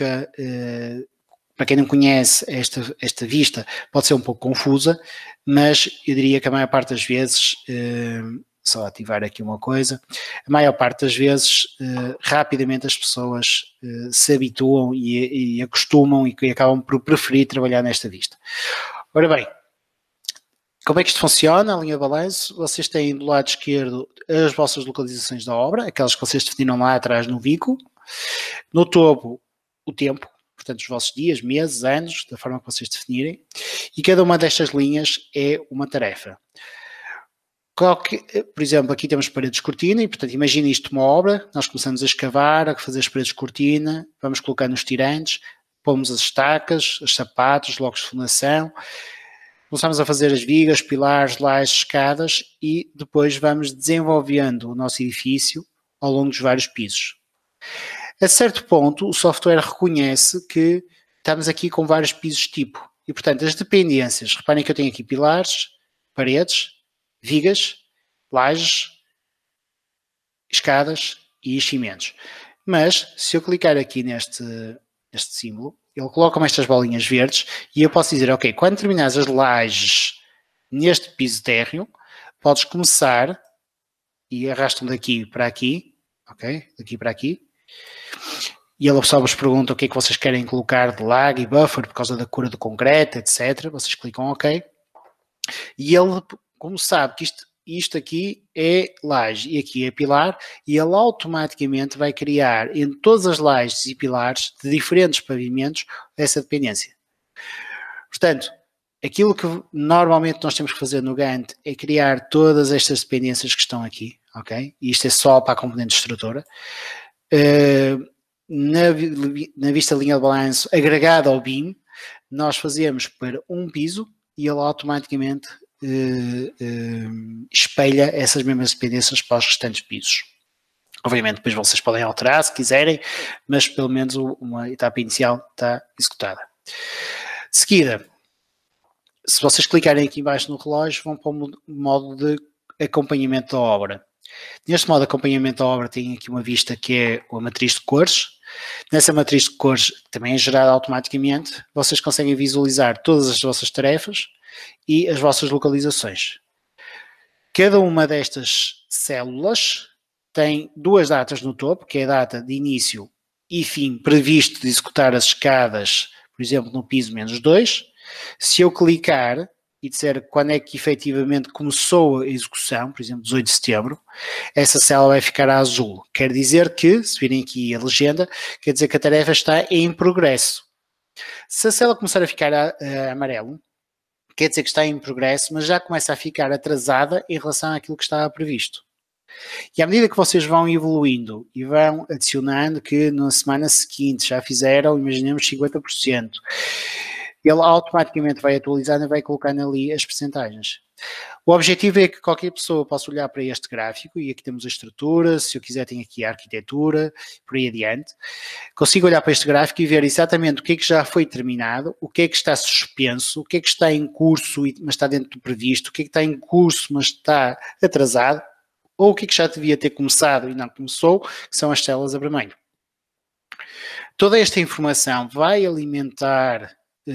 conhece esta vista, pode ser um pouco confusa, mas eu diria que a maior parte das vezes, só ativar aqui uma coisa, a maior parte das vezes, rapidamente as pessoas se habituam e acostumam e acabam por preferir trabalhar nesta vista. Ora bem, como é que isto funciona, a linha de balanço? Vocês têm do lado esquerdo as vossas localizações da obra, aquelas que vocês definiram lá atrás no vínculo. No topo, o tempo, portanto os vossos dias, meses, anos, da forma que vocês definirem, e cada uma destas linhas é uma tarefa. Por exemplo, aqui temos paredes de cortina e, portanto, imagina isto uma obra, nós começamos a escavar, a fazer as paredes de cortina, vamos colocando os tirantes, pomos as estacas, os sapatos, os blocos de fundação, começamos a fazer as vigas, pilares, lajes, escadas e depois vamos desenvolvendo o nosso edifício ao longo dos vários pisos. A certo ponto, o software reconhece que estamos aqui com vários pisos tipo e, portanto, as dependências, reparem que eu tenho aqui pilares, paredes, vigas, lajes, escadas e cimentos. Mas, se eu clicar aqui neste símbolo, ele coloca-me estas bolinhas verdes e eu posso dizer, ok, quando terminares as lajes neste piso térreo, podes começar e arrastam-me daqui para aqui, ok? Daqui para aqui. E ele só vos pergunta o que é que vocês querem colocar de lag e buffer por causa da cura do concreto, etc. Vocês clicam ok. E ele, como sabe que isto aqui é laje e aqui é pilar, e ele automaticamente vai criar em todas as lajes e pilares de diferentes pavimentos essa dependência. Portanto, aquilo que normalmente nós temos que fazer no Gantt é criar todas estas dependências que estão aqui, ok? E isto é só para a componente estrutura. Na vista linha de balanço agregada ao BIM, nós fazemos para um piso e ele automaticamente espelha essas mesmas dependências para os restantes pisos. Obviamente depois vocês podem alterar se quiserem, mas pelo menos uma etapa inicial está executada. De seguida, se vocês clicarem aqui embaixo no relógio, vão para o modo de acompanhamento da obra. Neste modo de acompanhamento da obra tem aqui uma vista que é a matriz de cores. Nessa matriz de cores, que também é gerada automaticamente, vocês conseguem visualizar todas as vossas tarefas e as vossas localizações. Cada uma destas células tem duas datas no topo, que é a data de início e fim previsto de executar as escadas, por exemplo, no piso -2. Se eu clicar e disser quando é que efetivamente começou a execução, por exemplo, 18 de setembro, essa célula vai ficar a azul. Quer dizer que, se virem aqui a legenda, quer dizer que a tarefa está em progresso. Se a célula começar a ficar a amarelo, quer dizer que está em progresso, mas já começa a ficar atrasada em relação àquilo que estava previsto. E à medida que vocês vão evoluindo e vão adicionando que na semana seguinte já fizeram, imaginemos, 50%, ele automaticamente vai atualizando e vai colocando ali as percentagens. O objetivo é que qualquer pessoa possa olhar para este gráfico, e aqui temos a estrutura, se eu quiser tenho aqui a arquitetura, por aí adiante, consigo olhar para este gráfico e ver exatamente o que é que já foi terminado, o que é que está suspenso, o que é que está em curso, mas está dentro do previsto, o que é que está em curso, mas está atrasado, ou o que é que já devia ter começado e não começou, que são as células a vermelho. Toda esta informação vai alimentar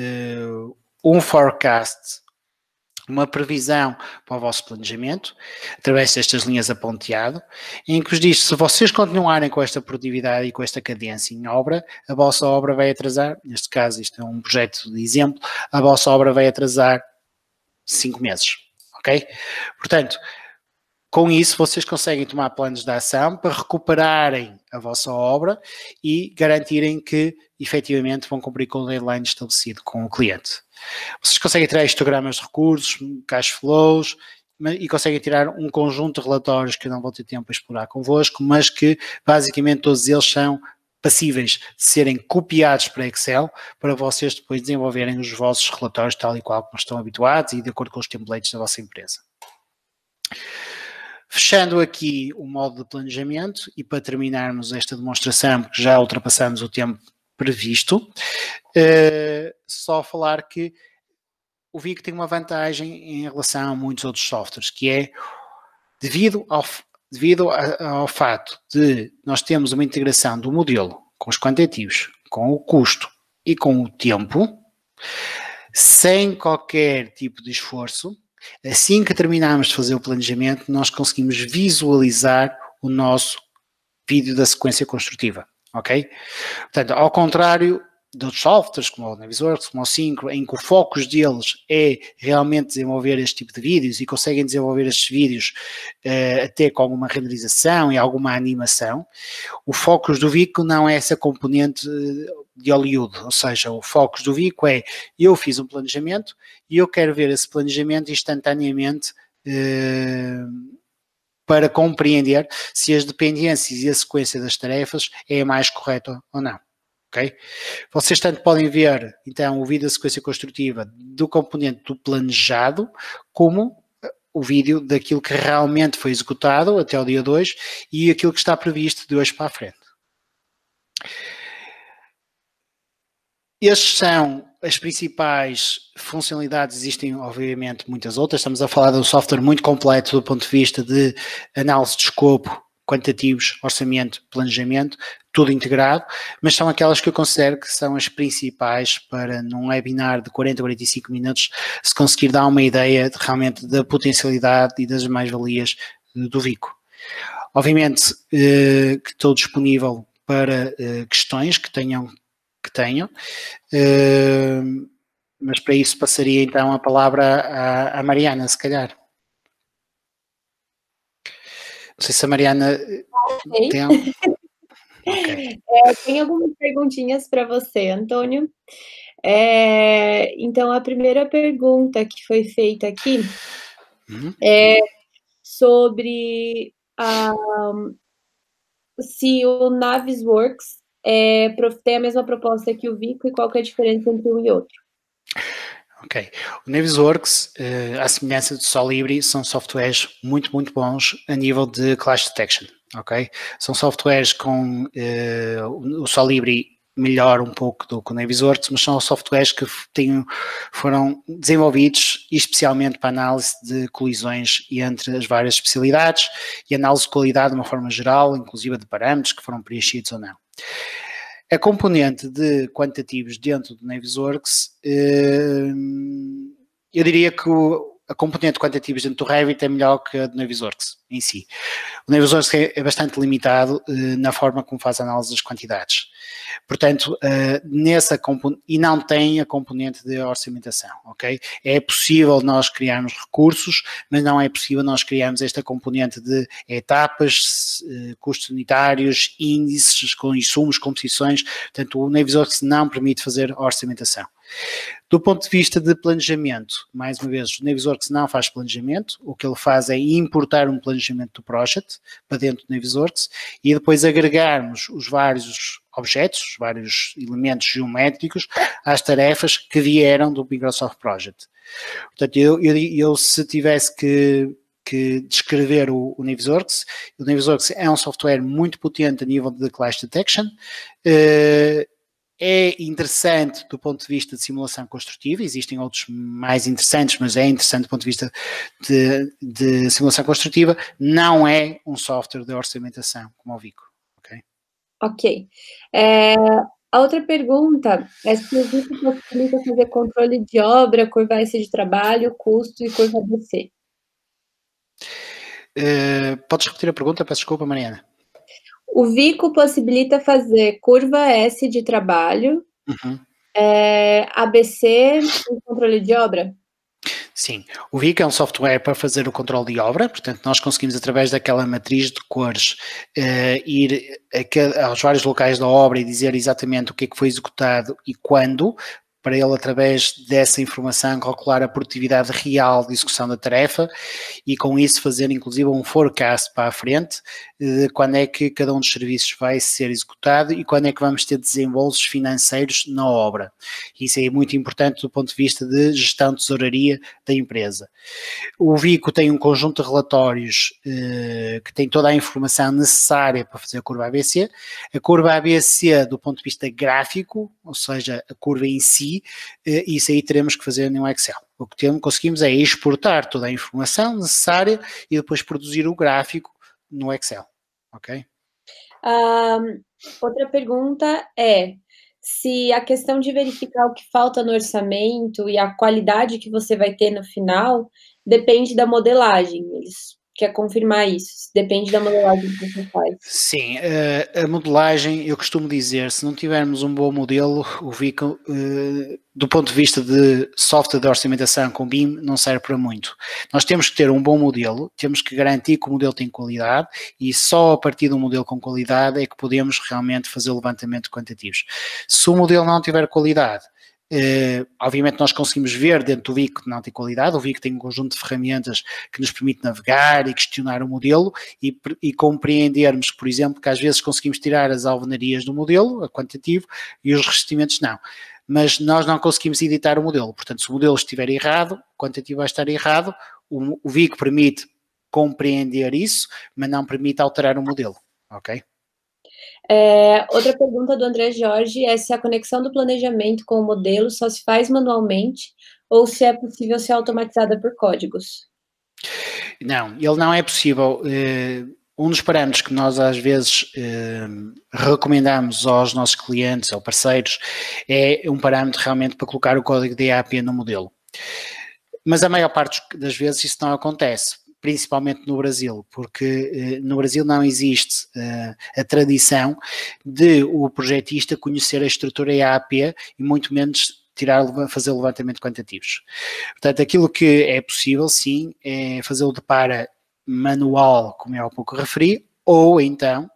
um forecast, uma previsão para o vosso planejamento, através destas linhas a ponteado, em que vos diz, se vocês continuarem com esta produtividade e com esta cadência em obra, a vossa obra vai atrasar, neste caso isto é um projeto de exemplo, a vossa obra vai atrasar 5 meses, ok? Portanto, com isso, vocês conseguem tomar planos de ação para recuperarem a vossa obra e garantirem que, efetivamente, vão cumprir com o deadline estabelecido com o cliente. Vocês conseguem tirar histogramas de recursos, cash flows, e conseguem tirar um conjunto de relatórios que eu não vou ter tempo para explorar convosco, mas que, basicamente, todos eles são passíveis de serem copiados para Excel para vocês depois desenvolverem os vossos relatórios tal e qual como estão habituados e de acordo com os templates da vossa empresa. Fechando aqui o modo de planejamento e para terminarmos esta demonstração, porque já ultrapassamos o tempo previsto, só falar que o VIC tem uma vantagem em relação a muitos outros softwares, que é devido ao fato de nós termos uma integração do modelo com os quantitativos, com o custo e com o tempo, sem qualquer tipo de esforço. Assim que terminarmos de fazer o planejamento, nós conseguimos visualizar o nosso vídeo da sequência construtiva, ok? Portanto, ao contrário de outros softwares, como o Navisworks, como o Synchro, em que o foco deles é realmente desenvolver este tipo de vídeos e conseguem desenvolver estes vídeos até com alguma renderização e alguma animação, o foco do Vico não é essa componente de Hollywood, ou seja, o foco do Vico é, eu fiz um planejamento e eu quero ver esse planejamento instantaneamente para compreender se as dependências e a sequência das tarefas é a mais correta ou não. Okay? Vocês tanto podem ver, então, o vídeo da sequência construtiva do componente do planejado, como o vídeo daquilo que realmente foi executado até o dia 2 e aquilo que está previsto de hoje para a frente. Estes são as principais funcionalidades, existem obviamente muitas outras, estamos a falar de um software muito completo do ponto de vista de análise de escopo, quantitativos, orçamento, planejamento, tudo integrado, mas são aquelas que eu considero que são as principais para num webinar de 40, 45 minutos se conseguir dar uma ideia realmente da potencialidade e das mais-valias do Vico. Obviamente que estou disponível para questões que tenham, mas para isso passaria então a palavra à Mariana, se calhar. Não sei se a Mariana tem... Okay. Tem algumas perguntinhas para você, Antônio. Então, a primeira pergunta que foi feita aqui é sobre se o Navisworks tem a mesma proposta que o Vico e qual que é a diferença entre um e outro. Ok. O Navisworks, à semelhança do Solibri, são softwares muito bons a nível de clash detection, ok? São softwares com o Solibri melhor um pouco do que o Navisworks, mas são softwares que foram desenvolvidos especialmente para análise de colisões entre as várias especialidades e análise de qualidade de uma forma geral, inclusive de parâmetros que foram preenchidos ou não. A componente de quantitativos dentro do Navisworks, eu diria que a componente de quantitativos dentro do Revit é melhor que a do Navisworks em si. O Navisworks é bastante limitado na forma como faz a análise das quantidades. Portanto, e não tem a componente de orçamentação, ok? É possível nós criarmos recursos, mas não é possível nós criarmos esta componente de etapas, custos unitários, índices com insumos, composições. Portanto, o Navisworks não permite fazer orçamentação. Do ponto de vista de planejamento, mais uma vez, o Navisworks não faz planejamento, o que ele faz é importar um planejamento do project para dentro do Navisworks e depois agregarmos os vários objetos, os vários elementos geométricos às tarefas que vieram do Microsoft Project. Portanto, eu se tivesse que descrever o Navisworks é um software muito potente a nível de clash detection, é interessante do ponto de vista de simulação construtiva, existem outros mais interessantes, mas é interessante do ponto de vista de simulação construtiva, não é um software de orçamentação como o Vico. Ok. A outra pergunta é se o Vico possibilita fazer controle de obra, curva S de trabalho, custo e curva ABC. Podes repetir a pergunta? Peço desculpa, Mariana. O Vico possibilita fazer curva S de trabalho, ABC e controle de obra? Sim, o Vico é um software para fazer o controle de obra, portanto nós conseguimos através daquela matriz de cores ir aos vários locais da obra e dizer exatamente o que é que foi executado e quando, para ele através dessa informação calcular a produtividade real de execução da tarefa e com isso fazer inclusive um forecast para a frente de quando é que cada um dos serviços vai ser executado e quando é que vamos ter desembolsos financeiros na obra. Isso é muito importante do ponto de vista de gestão de tesouraria da empresa. O Vico tem um conjunto de relatórios que tem toda a informação necessária para fazer a curva ABC. A curva ABC do ponto de vista gráfico, ou seja, a curva em si, isso aí teremos que fazer no Excel. O que conseguimos é exportar toda a informação necessária e depois produzir o gráfico no Excel, ok? Outra pergunta é se a questão de verificar o que falta no orçamento e a qualidade que você vai ter no final depende da modelagem. Eles quer confirmar isso, depende da modelagem que você faz. Sim, a modelagem, eu costumo dizer, se não tivermos um bom modelo, o Vico, do ponto de vista de software de orçamentação com BIM, não serve para muito. Nós temos que ter um bom modelo, temos que garantir que o modelo tem qualidade e só a partir de um modelo com qualidade é que podemos realmente fazer o levantamento de quantitativos. Se o modelo não tiver qualidade, Obviamente nós conseguimos ver dentro do VIC que não tem qualidade, o VIC tem um conjunto de ferramentas que nos permite navegar e questionar o modelo e compreendermos, por exemplo, que às vezes conseguimos tirar as alvenarias do modelo, a quantitativo, e os revestimentos não. Mas nós não conseguimos editar o modelo, portanto, se o modelo estiver errado, o quantitativo vai estar errado, o VIC permite compreender isso, mas não permite alterar o modelo, ok? Outra pergunta do André Jorge é se a conexão do planejamento com o modelo só se faz manualmente ou se é possível ser automatizada por códigos. Não, ele não é possível. Um dos parâmetros que nós às vezes recomendamos aos nossos clientes ou parceiros é um parâmetro realmente para colocar o código de EAP no modelo. Mas a maior parte das vezes isso não acontece, principalmente no Brasil, porque no Brasil não existe a tradição de o projetista conhecer a estrutura EAP e muito menos fazer levantamentos quantitativos. Portanto, aquilo que é possível, sim, é fazer o depara manual, como eu há pouco referi, ou então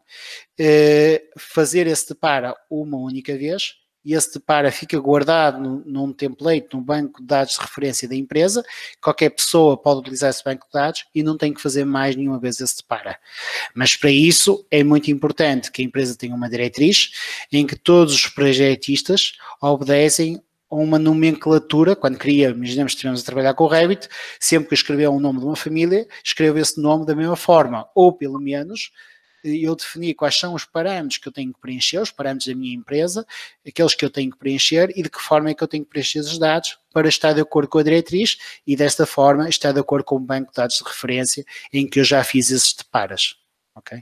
fazer esse depara uma única vez e esse depara fica guardado num template, num banco de dados de referência da empresa, qualquer pessoa pode utilizar esse banco de dados e não tem que fazer mais nenhuma vez esse depara. Mas para isso é muito importante que a empresa tenha uma diretriz em que todos os projetistas obedecem a uma nomenclatura, quando imaginemos que estivemos a trabalhar com o Revit, sempre que eu escrever um nome de uma família, escrevo esse nome da mesma forma, ou pelo menos eu defini quais são os parâmetros que eu tenho que preencher, os parâmetros da minha empresa, aqueles que eu tenho que preencher e de que forma é que eu tenho que preencher esses dados para estar de acordo com a diretriz e desta forma estar de acordo com o banco de dados de referência em que eu já fiz esses deparas. Ok?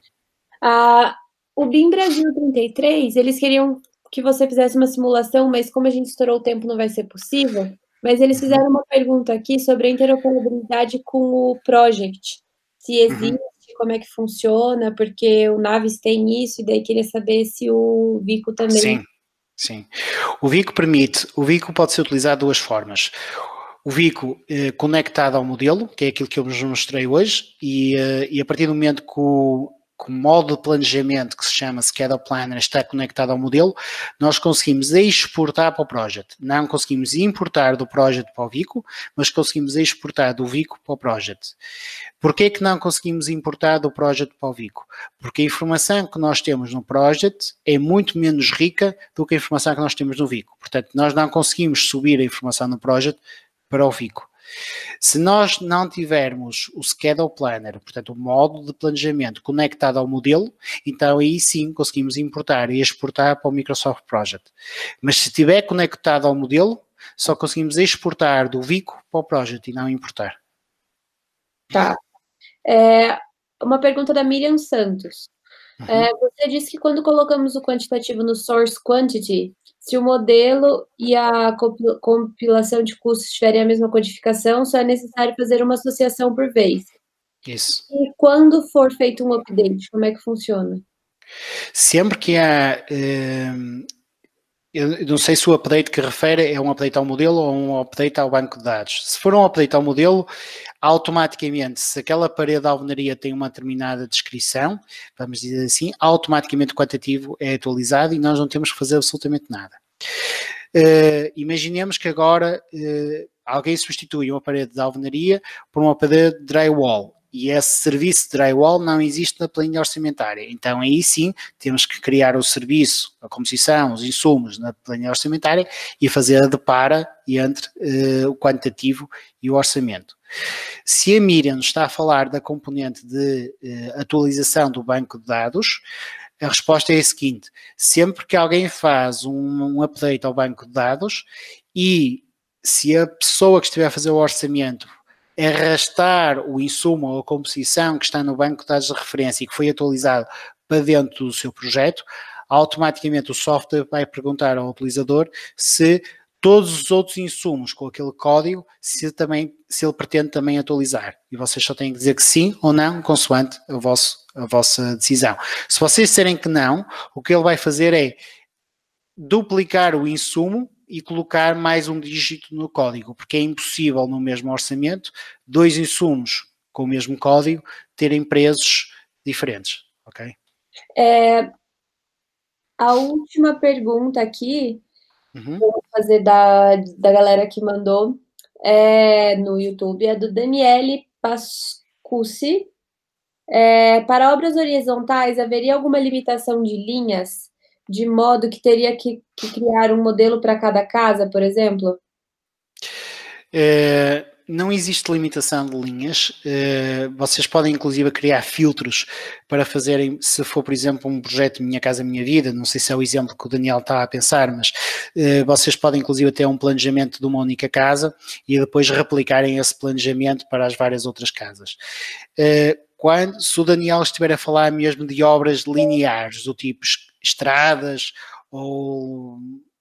O BIM Brasil 33, eles queriam que você fizesse uma simulação, mas como a gente estourou o tempo, não vai ser possível. Mas eles fizeram uma pergunta aqui sobre a interoperabilidade com o Project. Se existe, como é que funciona, porque o Navis tem isso, e daí queria saber se o Vico também. Sim, sim. O Vico pode ser utilizado de duas formas. O Vico conectado ao modelo, que é aquilo que eu vos mostrei hoje, e a partir do momento que o modo de planejamento que se chama Schedule Planner está conectado ao modelo, nós conseguimos exportar para o project. Não conseguimos importar do project para o Vico, mas conseguimos exportar do Vico para o project. Porquê que não conseguimos importar do project para o Vico? Porque a informação que nós temos no project é muito menos rica do que a informação que nós temos no Vico. Portanto, nós não conseguimos subir a informação no project para o Vico. Se nós não tivermos o Schedule Planner, portanto o modo de planejamento conectado ao modelo, então aí sim conseguimos importar e exportar para o Microsoft Project. Mas se estiver conectado ao modelo, só conseguimos exportar do Vico para o Project e não importar. Tá. Uma pergunta da Miriam Santos. Você disse que quando colocamos o quantitativo no source quantity, se o modelo e a compilação de custos tiverem a mesma codificação, só é necessário fazer uma associação por vez. Isso. E quando for feito um update, como é que funciona? Sempre que há... eu não sei se o update que refere é um update ao modelo ou um update ao banco de dados. Se for um update ao modelo, automaticamente, se aquela parede de alvenaria tem uma determinada descrição, vamos dizer assim, automaticamente o quantitativo é atualizado e nós não temos que fazer absolutamente nada. Imaginemos que agora alguém substitui uma parede de alvenaria por uma parede de drywall e esse serviço de drywall não existe na planilha orçamentária. Então aí sim temos que criar o serviço, a composição, os insumos na planilha orçamentária e fazer a depara entre o quantitativo e o orçamento. Se a Miriam está a falar da componente de atualização do banco de dados, a resposta é a seguinte: sempre que alguém faz um update ao banco de dados e se a pessoa que estiver a fazer o orçamento arrastar o insumo ou a composição que está no banco de dados de referência e que foi atualizado para dentro do seu projeto, automaticamente o software vai perguntar ao utilizador se todos os outros insumos com aquele código, se ele pretende também atualizar. E vocês só têm que dizer que sim ou não, consoante a vossa decisão. Se vocês disserem que não, o que ele vai fazer é duplicar o insumo e colocar mais um dígito no código, porque é impossível no mesmo orçamento dois insumos com o mesmo código terem preços diferentes, ok? A última pergunta aqui Vou fazer da galera que mandou no YouTube, é do Daniele Pascucci. Para obras horizontais, haveria alguma limitação de linhas, de modo que teria que criar um modelo para cada casa, por exemplo? Não existe limitação de linhas. Vocês podem inclusive criar filtros para fazerem, se for por exemplo um projeto Minha Casa Minha Vida, não sei se é o exemplo que o Daniel está a pensar, mas vocês podem inclusive ter um planejamento de uma única casa e depois replicarem esse planejamento para as várias outras casas. Se o Daniel estiver a falar mesmo de obras lineares, do tipo estradas ou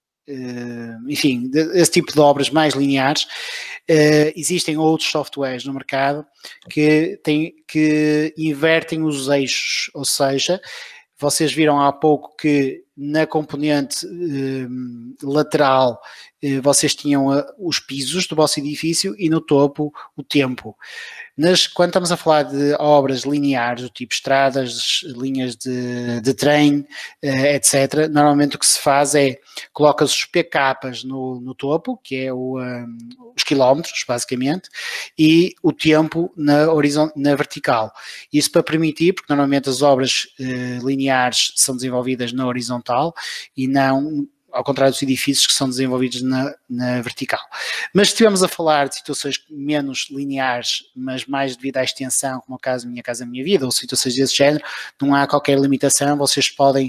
enfim, esse tipo de obras mais lineares, existem outros softwares no mercado que invertem os eixos, ou seja, vocês viram há pouco que na componente lateral vocês tinham os pisos do vosso edifício e no topo o tempo. Quando estamos a falar de obras lineares, do tipo estradas, linhas de trem, etc., normalmente o que se faz é coloca-se os PKs no topo, que é os quilómetros, basicamente, e o tempo na vertical. Isso para permitir, porque normalmente as obras lineares são desenvolvidas na horizontal e não ao contrário dos edifícios que são desenvolvidos na vertical. Mas se estivermos a falar de situações menos lineares, mas mais devido à extensão, como o caso Minha Casa Minha Vida, ou situações desse género, não há qualquer limitação, vocês podem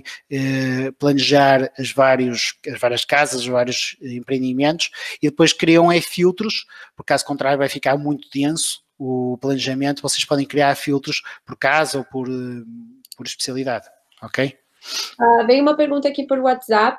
planejar as várias casas, os vários empreendimentos, e depois criam filtros, porque caso contrário vai ficar muito denso o planejamento, vocês podem criar filtros por casa ou por especialidade, ok? Veio uma pergunta aqui por WhatsApp,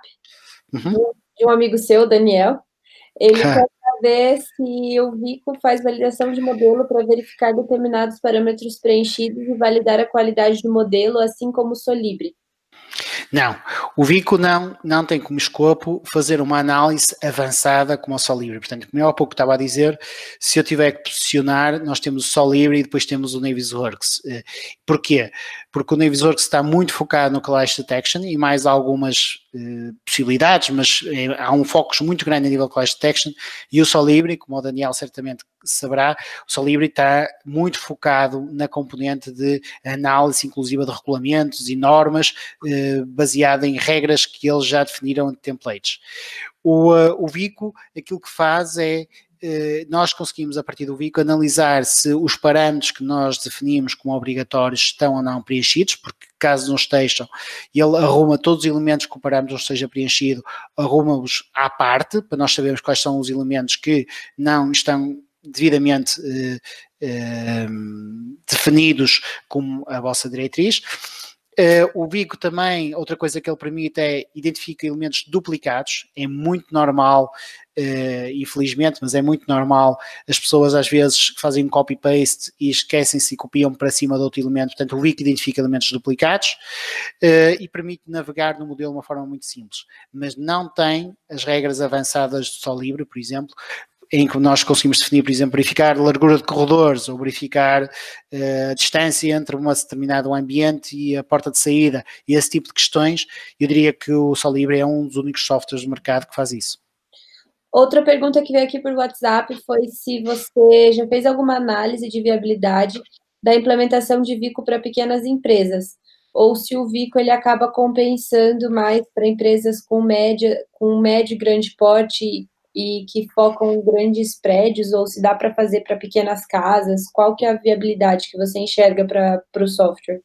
de um amigo seu, Daniel. Ele quer saber se o Vico faz validação de modelo para verificar determinados parâmetros preenchidos e validar a qualidade do modelo, assim como o Solibri. Não, o Vico não tem como escopo fazer uma análise avançada como o Solibri. Portanto, como eu há pouco estava a dizer, se eu tiver que posicionar, nós temos o Solibri e depois temos o Navisworks. Porquê? Porque o Navisworks está muito focado no Clash Detection e mais algumas possibilidades, mas há um foco muito grande a nível de Clash Detection, e o Solibri, como o Daniel certamente saberá, o Solibri está muito focado na componente de análise inclusiva de regulamentos e normas, baseada em regras que eles já definiram de templates. O Vico, aquilo que faz é nós conseguimos, a partir do Vico, analisar se os parâmetros que nós definimos como obrigatórios estão ou não preenchidos, porque caso não estejam, ele arruma todos os elementos que o parâmetro não esteja preenchido, arruma-os à parte, para nós sabermos quais são os elementos que não estão devidamente definidos como a vossa diretriz. O Vico também, outra coisa que ele permite é identificar elementos duplicados. É muito normal, infelizmente, mas é muito normal as pessoas às vezes fazem um copy-paste e esquecem-se e copiam para cima de outro elemento. Portanto, o Vico identifica elementos duplicados e permite navegar no modelo de uma forma muito simples, mas não tem as regras avançadas do Solibri, por exemplo, em que nós conseguimos definir, por exemplo, verificar a largura de corredores ou verificar a distância entre um determinado ambiente e a porta de saída, e esse tipo de questões. Eu diria que o Solibri é um dos únicos softwares do mercado que faz isso. Outra pergunta que veio aqui por WhatsApp foi se você já fez alguma análise de viabilidade da implementação de Vico para pequenas empresas, ou se o Vico ele acaba compensando mais para empresas com médio e grande porte e que focam em grandes prédios, ou se dá para fazer para pequenas casas. Qual que é a viabilidade que você enxerga para o software?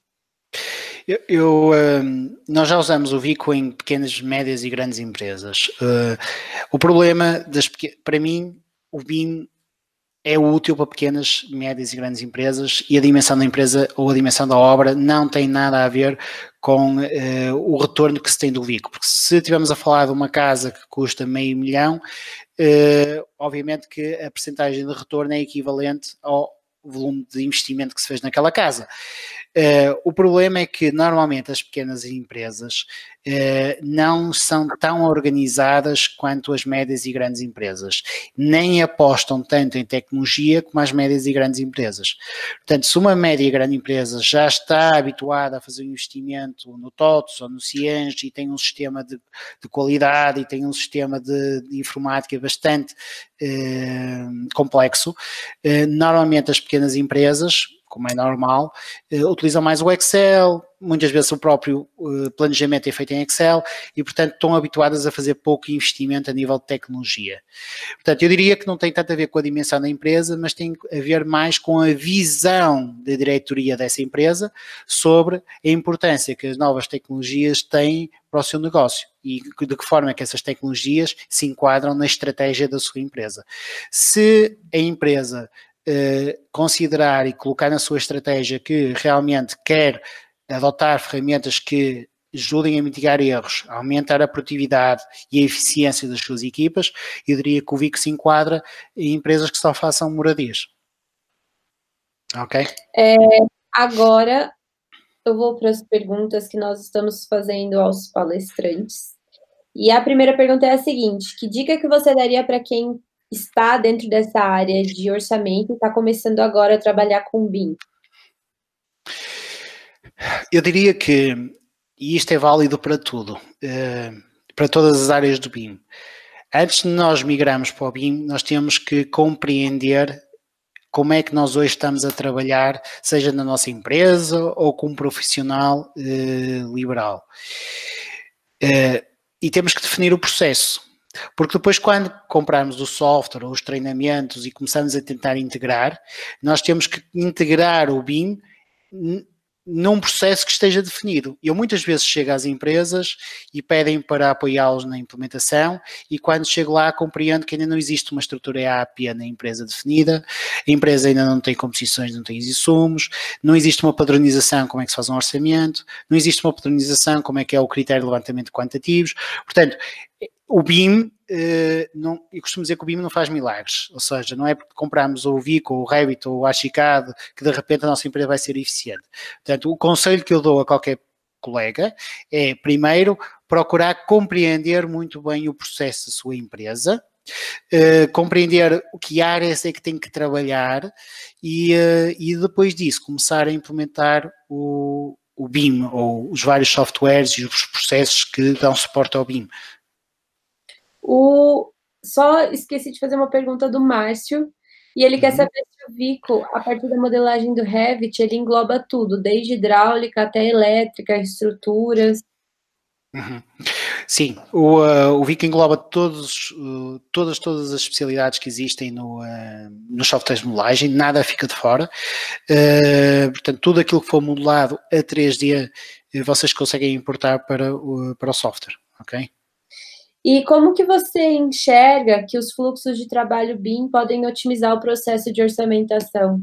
Nós já usamos o Vico em pequenas, médias e grandes empresas. O problema, para mim, o BIM é útil para pequenas, médias e grandes empresas, e a dimensão da empresa ou a dimensão da obra não tem nada a ver com o retorno que se tem do Vico. Porque se estivermos a falar de uma casa que custa $500,000, obviamente que a percentagem de retorno é equivalente ao volume de investimento que se fez naquela casa. O problema é que normalmente as pequenas empresas não são tão organizadas quanto as médias e grandes empresas, nem apostam tanto em tecnologia como as médias e grandes empresas. Portanto, se uma média e grande empresa já está habituada a fazer um investimento no TOTS ou no Cienge e tem um sistema de qualidade e tem um sistema de informática bastante complexo, normalmente as pequenas empresas, como é normal, utilizam mais o Excel, muitas vezes o próprio planejamento é feito em Excel e, portanto, estão habituadas a fazer pouco investimento a nível de tecnologia. Portanto, eu diria que não tem tanto a ver com a dimensão da empresa, mas tem a ver mais com a visão da diretoria dessa empresa sobre a importância que as novas tecnologias têm para o seu negócio e de que forma é que essas tecnologias se enquadram na estratégia da sua empresa. Se a empresa considerar e colocar na sua estratégia que realmente quer adotar ferramentas que ajudem a mitigar erros, a aumentar a produtividade e a eficiência das suas equipas, eu diria que o VIC se enquadra em empresas que só façam moradias. Ok? Agora eu vou para as perguntas que nós estamos fazendo aos palestrantes. E a primeira pergunta é a seguinte: que dica que você daria para quem está dentro dessa área de orçamento e está começando agora a trabalhar com BIM? Eu diria que, e isto é válido para tudo, para todas as áreas do BIM, antes de nós migrarmos para o BIM, nós temos que compreender como é que nós hoje estamos a trabalhar, seja na nossa empresa ou como profissional liberal. E temos que definir o processo. Porque depois, quando comprarmos o software ou os treinamentos e começamos a tentar integrar, nós temos que integrar o BIM num processo que esteja definido. Eu muitas vezes chego às empresas e pedem para apoiá-los na implementação e quando chego lá compreendo que ainda não existe uma estrutura EAP na empresa definida, a empresa ainda não tem composições, não tem insumos, não existe uma padronização como é que se faz um orçamento, não existe uma padronização como é que é o critério de levantamento de quantitativos. Portanto, o BIM, eu costumo dizer que o BIM não faz milagres, ou seja, não é porque compramos o Vico, ou o Revit, ou o Archicad, que de repente a nossa empresa vai ser eficiente. Portanto, o conselho que eu dou a qualquer colega é, primeiro, procurar compreender muito bem o processo da sua empresa, compreender o que áreas é que tem que trabalhar e depois disso começar a implementar o BIM, ou os vários softwares e os processos que dão suporte ao BIM. Só esqueci de fazer uma pergunta do Márcio, e ele quer saber se o Vico, a partir da modelagem do Revit, ele engloba tudo, desde hidráulica até elétrica, estruturas. Sim, o Vico engloba todas as especialidades que existem nos softwares de modelagem, nada fica de fora. Portanto, tudo aquilo que for modelado a 3D, vocês conseguem importar para o software, ok? E como que você enxerga que os fluxos de trabalho BIM podem otimizar o processo de orçamentação?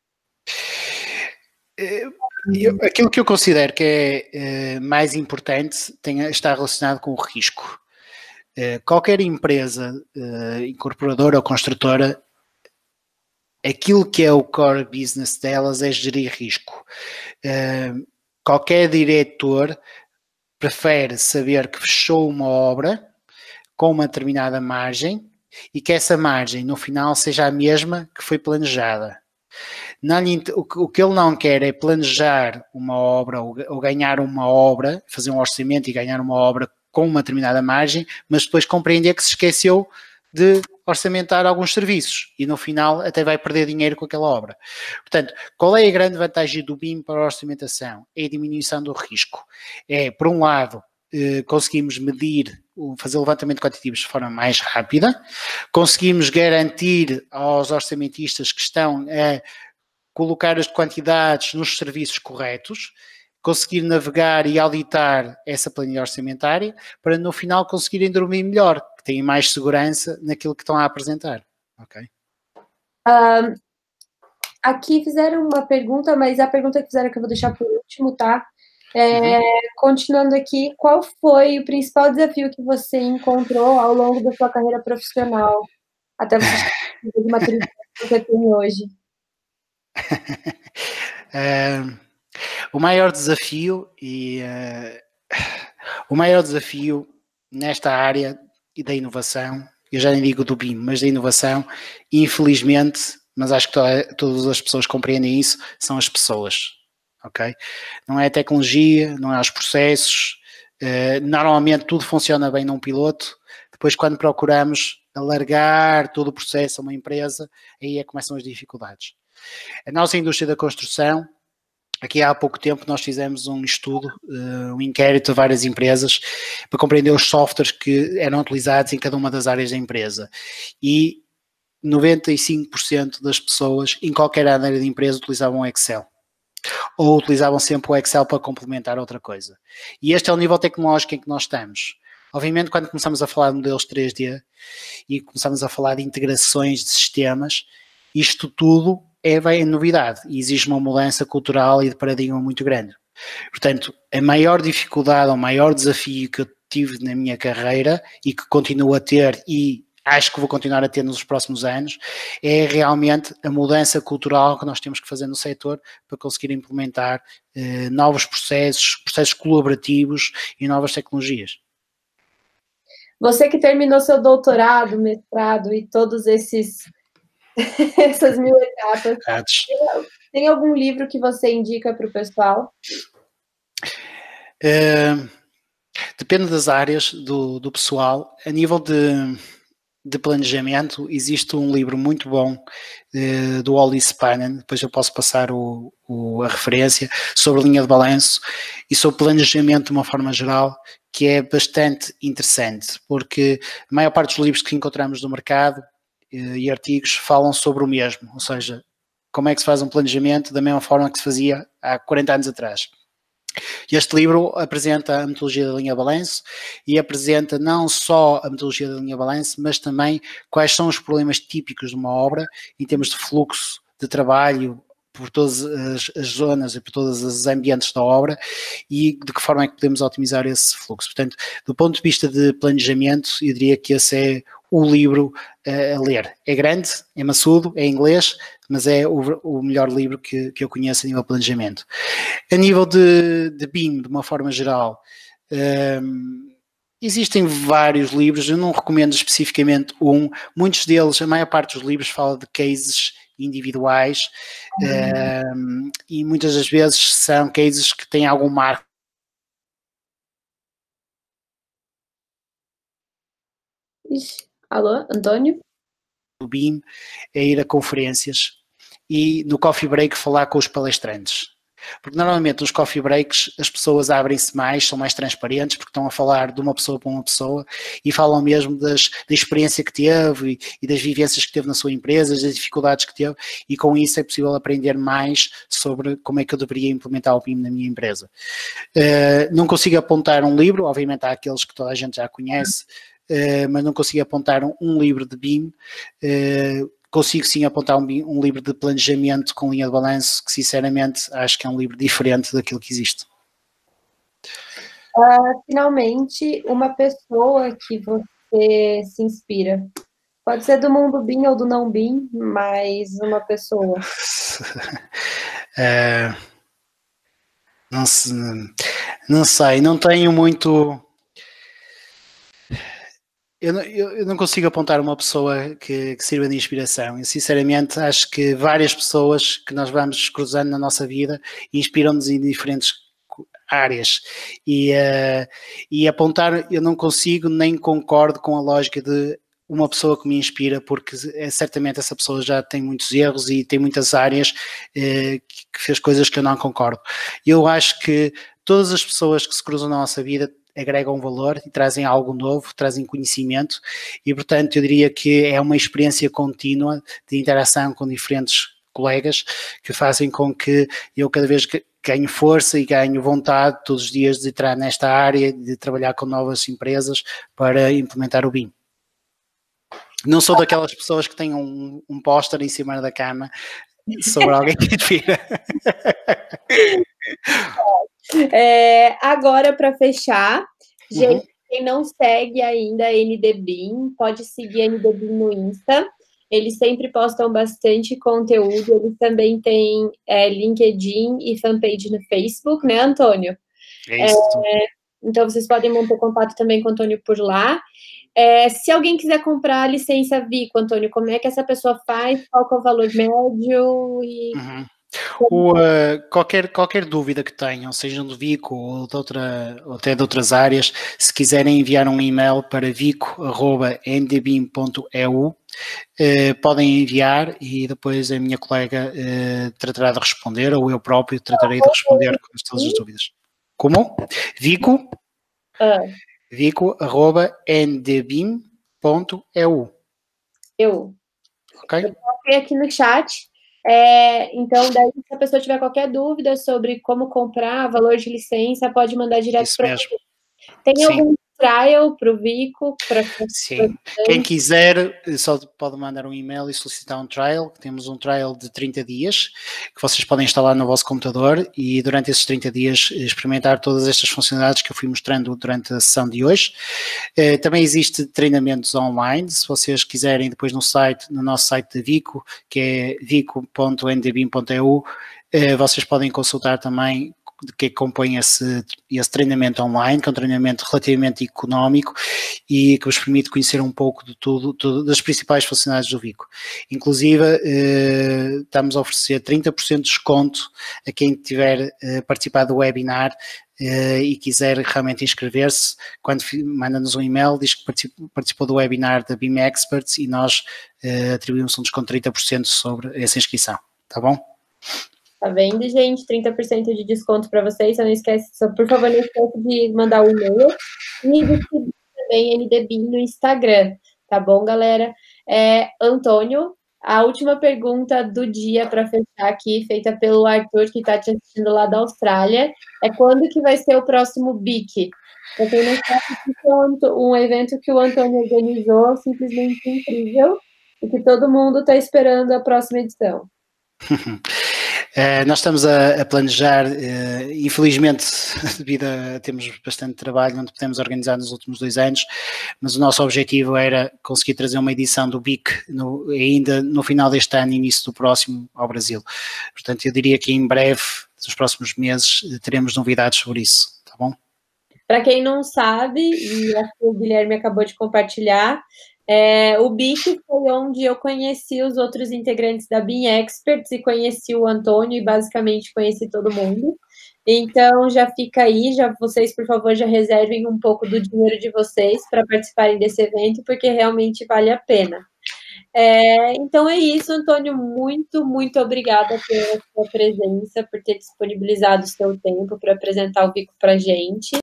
Aquilo que eu considero que é mais importante está relacionado com o risco. Qualquer empresa incorporadora ou construtora, aquilo que é o core business delas é gerir risco. Qualquer diretor prefere saber que fechou uma obra com uma determinada margem e que essa margem no final seja a mesma que foi planejada. O que ele não quer é planejar uma obra ou ganhar uma obra, fazer um orçamento e ganhar uma obra com uma determinada margem, mas depois compreender que se esqueceu de orçamentar alguns serviços e no final até vai perder dinheiro com aquela obra. Portanto, qual é a grande vantagem do BIM para a orçamentação? É a diminuição do risco. É, por um lado, conseguimos medir, fazer levantamento de quantitativos de forma mais rápida, conseguimos garantir aos orçamentistas que estão a colocar as quantidades nos serviços corretos, conseguir navegar e auditar essa planilha orçamentária para no final conseguirem dormir melhor, que têm mais segurança naquilo que estão a apresentar. Ok? Aqui fizeram uma pergunta, mas a pergunta que fizeram que eu vou deixar por último, tá? Continuando aqui, qual foi o principal desafio que você encontrou ao longo da sua carreira profissional, até você chegar à maturidade que você tem hoje? O maior desafio o maior desafio nesta área da inovação, eu já nem digo do BIM, mas da inovação, infelizmente, mas acho que todas as pessoas compreendem isso, são as pessoas, ok? Não é a tecnologia, não é os processos, normalmente tudo funciona bem num piloto, depois quando procuramos alargar todo o processo a uma empresa, aí é que começam as dificuldades. A nossa indústria da construção, aqui há pouco tempo nós fizemos um estudo, um inquérito a várias empresas para compreender os softwares que eram utilizados em cada uma das áreas da empresa e 95% das pessoas em qualquer área da empresa utilizavam o Excel ou utilizavam sempre o Excel para complementar outra coisa. E este é o nível tecnológico em que nós estamos. Obviamente, quando começamos a falar de modelos 3D e começamos a falar de integrações de sistemas, isto tudo é novidade e exige uma mudança cultural e de paradigma muito grande. Portanto, a maior dificuldade, o maior desafio que eu tive na minha carreira e que continuo a ter e acho que vou continuar a ter nos próximos anos, é realmente a mudança cultural que nós temos que fazer no setor para conseguir implementar novos processos colaborativos e novas tecnologias. Você que terminou seu doutorado, mestrado e todos essas 1000 etapas, tem algum livro que você indica para o pessoal? Depende das áreas do pessoal. A nível de planejamento, existe um livro muito bom do Oli Spanen, depois eu posso passar a referência, sobre linha de balanço e sobre planejamento de uma forma geral, que é bastante interessante, porque a maior parte dos livros que encontramos no mercado e artigos falam sobre o mesmo, ou seja, como é que se faz um planejamento da mesma forma que se fazia há 40 anos atrás. Este livro apresenta a metodologia da linha balanço e apresenta não só a metodologia da linha balanço, mas também quais são os problemas típicos de uma obra em termos de fluxo de trabalho por todas as zonas e por todos os ambientes da obra e de que forma é que podemos otimizar esse fluxo. Portanto, do ponto de vista de planejamento, eu diria que esse é o livro a ler. É grande, é maçudo, é em inglês, mas é o melhor livro que eu conheço a nível de planejamento. A nível de BIM, de uma forma geral, existem vários livros, eu não recomendo especificamente um, muitos deles, a maior parte dos livros fala de cases individuais e muitas das vezes são cases que têm algum marco. Alô, Antônio? Do BIM é ir a conferências e no coffee break falar com os palestrantes. Porque normalmente nos coffee breaks as pessoas abrem-se mais, são mais transparentes, porque estão a falar de uma pessoa para uma pessoa e falam mesmo da experiência que teve e das vivências que teve na sua empresa, das dificuldades que teve, e com isso é possível aprender mais sobre como é que eu deveria implementar o BIM na minha empresa. Não consigo apontar um livro, obviamente há aqueles que toda a gente já conhece, mas não consigo apontar um livro de BIM. Consigo sim apontar um livro de planejamento com linha de balanço, que sinceramente acho que é um livro diferente daquilo que existe. Finalmente, uma pessoa que você se inspira. Pode ser do mundo BIM ou do não BIM, mas uma pessoa. Não sei, não tenho muito... Eu não consigo apontar uma pessoa que sirva de inspiração. Eu, sinceramente, acho que várias pessoas que nós vamos cruzando na nossa vida inspiram-nos em diferentes áreas. E apontar, eu não consigo nem concordo com a lógica de uma pessoa que me inspira, porque certamente essa pessoa já tem muitos erros e tem muitas áreas que fez coisas que eu não concordo. Eu acho que todas as pessoas que se cruzam na nossa vida agregam valor e trazem algo novo, trazem conhecimento e, portanto, eu diria que é uma experiência contínua de interação com diferentes colegas que fazem com que eu cada vez ganho força e ganho vontade todos os dias de entrar nesta área, de trabalhar com novas empresas para implementar o BIM. Não sou daquelas pessoas que têm um póster em cima da cama sobre alguém que inspira. Agora, para fechar, gente, quem não segue ainda a NDBIM, pode seguir a NDBIM no Insta. eles sempre postam bastante conteúdo, eles também têm LinkedIn e fanpage no Facebook, né, Antônio? É isso. Então, vocês podem manter contato também com o Antônio por lá. Se alguém quiser comprar a licença Vico, Antônio, como é que essa pessoa faz? Qual que é o valor médio? Uhum. Qualquer dúvida que tenham, sejam do Vico ou ou até de outras áreas, se quiserem enviar um e-mail para vico@ndbim.eu, podem enviar e depois a minha colega tratará de responder, ou eu próprio tratarei de responder com todas as dúvidas. Como? Vico? vico@ndbim.eu. Eu Ok? coloquei aqui no chat. Então, daí, se a pessoa tiver qualquer dúvida sobre como comprar, valor de licença, pode mandar direto Isso para mesmo. você. Tem Sim. algum trial para o Vico? Sim. Quem quiser só pode mandar um e-mail e solicitar um trial. Temos um trial de 30 dias que vocês podem instalar no vosso computador e durante esses 30 dias experimentar todas estas funcionalidades que eu fui mostrando durante a sessão de hoje. Também existe treinamentos online, se vocês quiserem depois no nosso site da Vico, que é vico.ndbim.eu, vocês podem consultar também de que compõe esse treinamento online, que é um treinamento relativamente económico e que vos permite conhecer um pouco de tudo das principais funcionalidades do Vico. Inclusive, estamos a oferecer 30% de desconto a quem tiver participado do webinar e quiser realmente inscrever-se. Quando manda-nos um e-mail, diz que participou do webinar da BIM Experts e nós atribuímos um desconto de 30% sobre essa inscrição. Tá bom? Tá vendo, gente? 30% de desconto para vocês. Só não esquece, por favor, não esquece de mandar o e-mail e de seguir também NDBIM no Instagram. Tá bom, galera? Antônio, a última pergunta do dia para fechar aqui, feita pelo Arthur, que está te assistindo lá da Austrália, é quando que vai ser o próximo BIC? Para quem não sabe, é um evento que o Antônio organizou, simplesmente incrível, e que todo mundo está esperando a próxima edição. Nós estamos a planejar, infelizmente, devido a temos bastante trabalho, não podemos organizar nos últimos 2 anos, mas o nosso objetivo era conseguir trazer uma edição do BIC ainda no final deste ano, início do próximo, ao Brasil. Portanto, eu diria que em breve, nos próximos meses, teremos novidades sobre isso, tá bom? Para quem não sabe, e acho que o Guilherme acabou de compartilhar, o BIC foi onde eu conheci os outros integrantes da BIM Experts e conheci o Antônio e basicamente conheci todo mundo. Então, já fica aí, vocês, por favor, já reservem um pouco do dinheiro de vocês para participarem desse evento, porque realmente vale a pena. Então é isso, Antônio, muito, muito obrigada pela sua presença, por ter disponibilizado o seu tempo para apresentar o Vico para a gente.